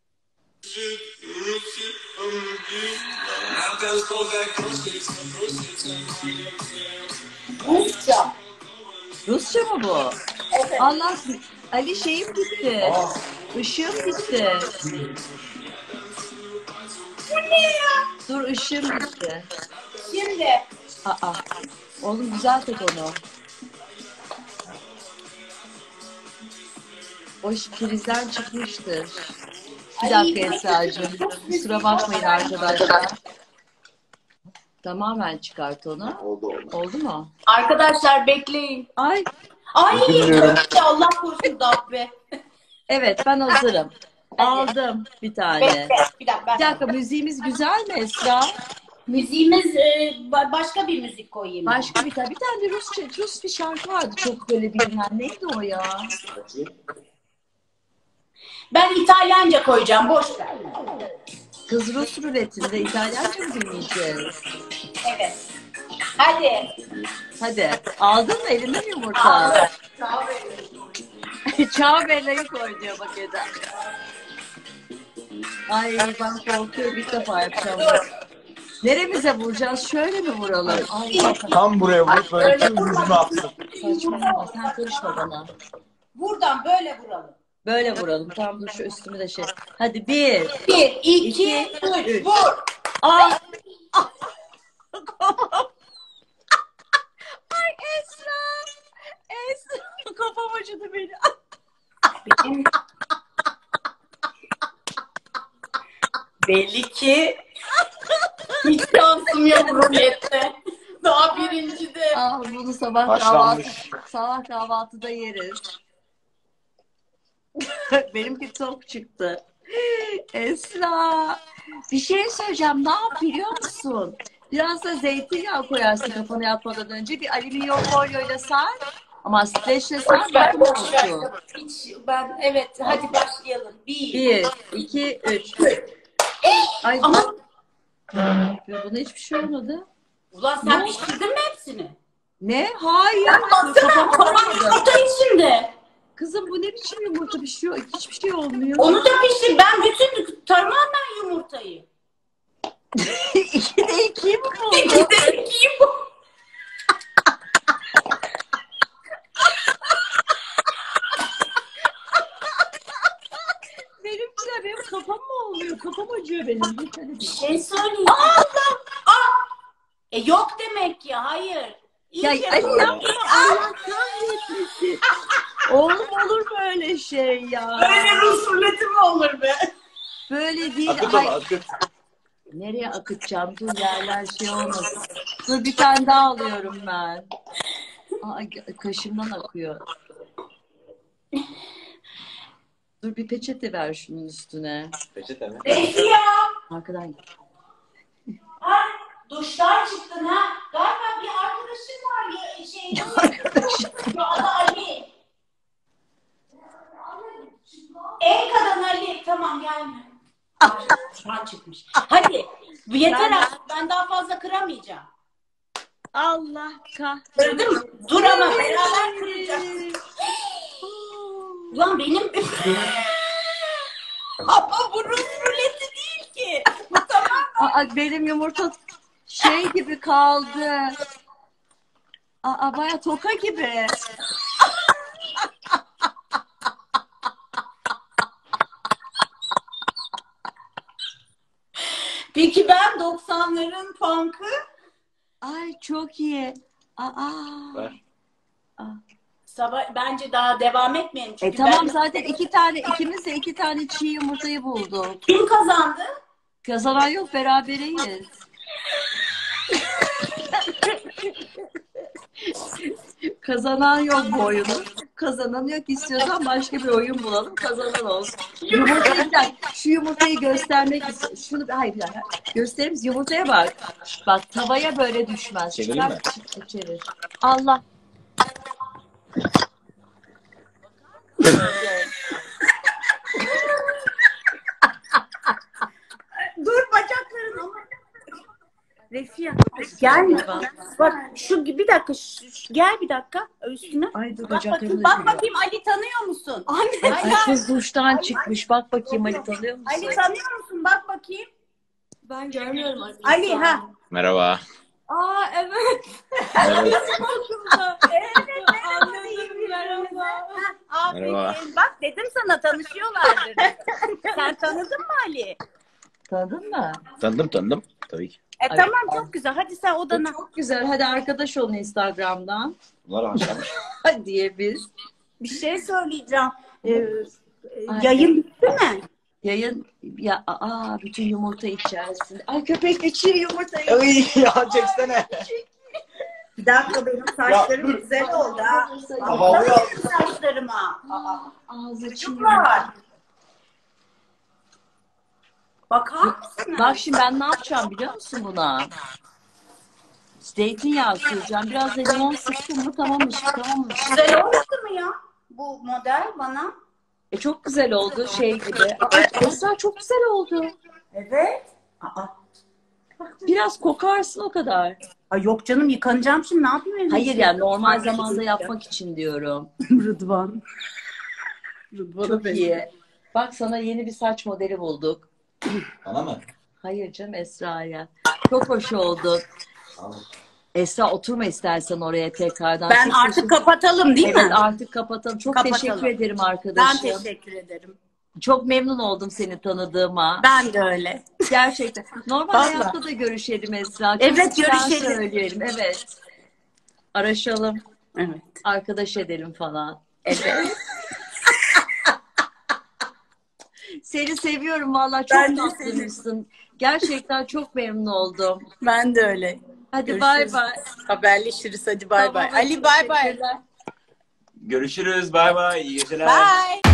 Rusça. Rusça mı bu? Evet. Allah Ali şeyim gitti. Işığım gitti. Bu ne ya? Dur ışığım gitti. Şimdi. Aa. Oğlum güzel tek onu. O iş prizden çıkmıştır. Bir dakika Esra'cığım. Kusura bakmayın arkadaşlar. Tamamen çıkart onu. Oldu oldu. Oldu mu? Arkadaşlar bekleyin. Ay. Ay Bilmiyorum. Allah korusun Dabbe. Evet ben hazırım. Aldım bir tane. Bekle. Bir dakika. Ben... Bir dakika müziğimiz güzel mi Esra? Müziğimiz e, ba- başka bir müzik koyayım. Başka bir tane. Bir tane de Rusça, Rus bir şarkı vardı çok böyle bilinen. Neydi o ya? Bakayım. Ben İtalyanca koyacağım. Boş ver. Kız Rus ruletinde İtalyanca mı dinleyeceğiz? Evet. Hadi. Hadi. Aldın mı elinde mi yumurta? Aldım. Sağ olun. Çağ Bella'yı koy diyor bak Eda. Ay ben korkuyorum ilk defa yapacağım. Neremize vuracağız? Şöyle mi vuralım? Ay Tam buraya vurup böyle tüm yüzüme attım. saçmalama sen karışma bana. Buradan böyle vuralım. Böyle vuralım. Tamam dur şu üstümü de şey. Hadi bir. Bir, iki, İki, üç, vur. Ay. Ay Esra. Esra. Kafam acıdı benim. Benim... Belli ki hiç şansım yok rulette. Daha birincide. Ah bunu sabah kahvaltı, Başlanmış. sabah kahvaltıda yeriz. Benimki çok çıktı. Esra. Bir şey söyleyeceğim. Ne yap biliyor musun? Biraz da zeytinyağı koyarsın kafana yatmadan önce. Bir alüminyum folyoyla sar. Ama streçle sar. Bakın Boş ver. olsun. Hiç, ben evet hadi başlayalım. Bir. Bir, iki, üç. Ay Ama buna hiçbir şey olmadı. ulan sen pişirdin mi hepsini? Ne? Hayır. Baksana Kafama kalan koymadım. yumurta içinde. Kızım bu ne biçim yumurta pişiyor? Hiçbir şey olmuyor. Onu da pişir. Ben bütün tamamen İki de iki bu. Benimkiler benim kafam mı oluyor? Kafam acıyor benim. Bir şey söyleyeyim. Allah! Aa! E yok demek ya. Hayır. Ya İyice ay, bu. yapma Allah kahretmesin. Oğlum olur böyle şey ya. Böyle Rus ruleti mi olur be? Böyle değil. Akıt Ay, ama akıt. nereye akıtacağım? Dur yerler şey olmasın. Dur bir tane daha alıyorum ben. Aa, kaşımdan akıyor. Dur bir peçete ver şunun üstüne. Peçete mi? Peki ya. Arkadan. Ha, duştan çıktın ha. Galiba bir arkadaşın var ya şey. Arkadaşım. Ya adı Ali. En kadın Ali. Tamam gelme. Duştan çıkmış. Hadi. Yeter Ben- artık. Ben daha fazla kıramayacağım. Allah kahretsin. Kırdın mı? Dur ama beraber kıracağız. Ulan benim... Ama bu Rus ruleti değil ki. Bu tamam. Aa, benim yumurta şey gibi kaldı. Aa, baya toka gibi. Peki ben doksanların punk'ı Ay çok iyi. Aa. Ver. sabah bence daha devam etmeyelim. E Çünkü tamam ben... zaten iki tane ikimiz de iki tane çiğ yumurtayı bulduk. Kim kazandı? Kazanan yok berabereyiz. Kazanan yok bu oyunun. Kazanan yok, istiyorsan başka bir oyun bulalım. Kazanan olsun. Yumurtayı şu yumurtayı göstermek istiyorum. Şunu hayır bir dakika. Gösterir misin? Yumurtaya bak. Bak tavaya böyle düşmez. Çevireyim mi? Çıkar, çevir. Allah. Dur bacakların ama. Refia gel. Bak şu bir dakika şu, şu- gel bir dakika üstüne. Ay dur Bak bacaklarım bakayım, da bak geliyor. bakayım Ali tanıyor musun? Anne. Ay kız duştan çıkmış. Bak bakayım Ali tanıyor musun? Ali tanıyor musun? Bak bakayım. Ben görmüyorum Ali. Ali ha. Merhaba. Aa evet. Evet. Evet. Anladım merhaba. Aferin. Merhaba. Bak dedim sana tanışıyorlardır. Sen tanıdın mı Ali? Tanıdın mı? Tanıdım tanıdım. Tabii ki. E Ay, tamam ay. çok güzel. Hadi sen odana. Çok güzel. Hadi arkadaş olun Instagram'dan. Bunlar haşlanmış. diye biz. Bir şey söyleyeceğim. Ee, e, Ay. yayın bitti mi? Yayın ya aa bütün yumurta içerisinde. Ay köpek içiyor yumurtayı. Ay ya çeksene. Bir dakika benim saçlarım Ya, güzel oldu ha. Havalı ya. Bakın saçlarıma. Ağzı çiğ. Çocuklar. Bakar mısınız? Bak şimdi ben ne yapacağım biliyor musun buna? Zeytinyağı süreceğim. Biraz da limon sıktım mı tamammış. Tamammış. Güzel olmadı mı ya? Bu model bana. E çok güzel oldu şey gibi. Aa, Esra çok güzel oldu. Evet. Aa. Biraz kokarsın o kadar. Ay yok canım yıkanacağım şimdi ne yapayım evde? Hayır yani normal zamanda yapmak için diyorum. Rıdvan. Rıdvan'a Çok iyi. Bak sana yeni bir saç modeli bulduk. Bana mı? Hayır canım Esra'ya. Çok hoş oldu. Tamam. Esra oturma istersen oraya tekrardan. Ben Çok artık teşekkür- kapatalım değil Evet mi? artık kapatalım. Çok Kapatalım. teşekkür ederim Ben arkadaşım. teşekkür ederim. Çok memnun oldum seni tanıdığıma. Ben de öyle. Gerçekten. Normal Vallahi. hayatta da görüşelim Esra. Çok Evet, güzel görüşelim. Söyleyelim. Evet. Araşalım. Evet. Arkadaş edelim falan. Evet. Seni seviyorum vallahi çok Ben de tatlıymışsın. Gerçekten çok memnun oldum. Ben de öyle. Hadi bay bay. Haberleşiriz hadi bay bay. Tamam, Ali bay bay. teşekkürler. Görüşürüz. Bay bay. İyi geceler. Bye.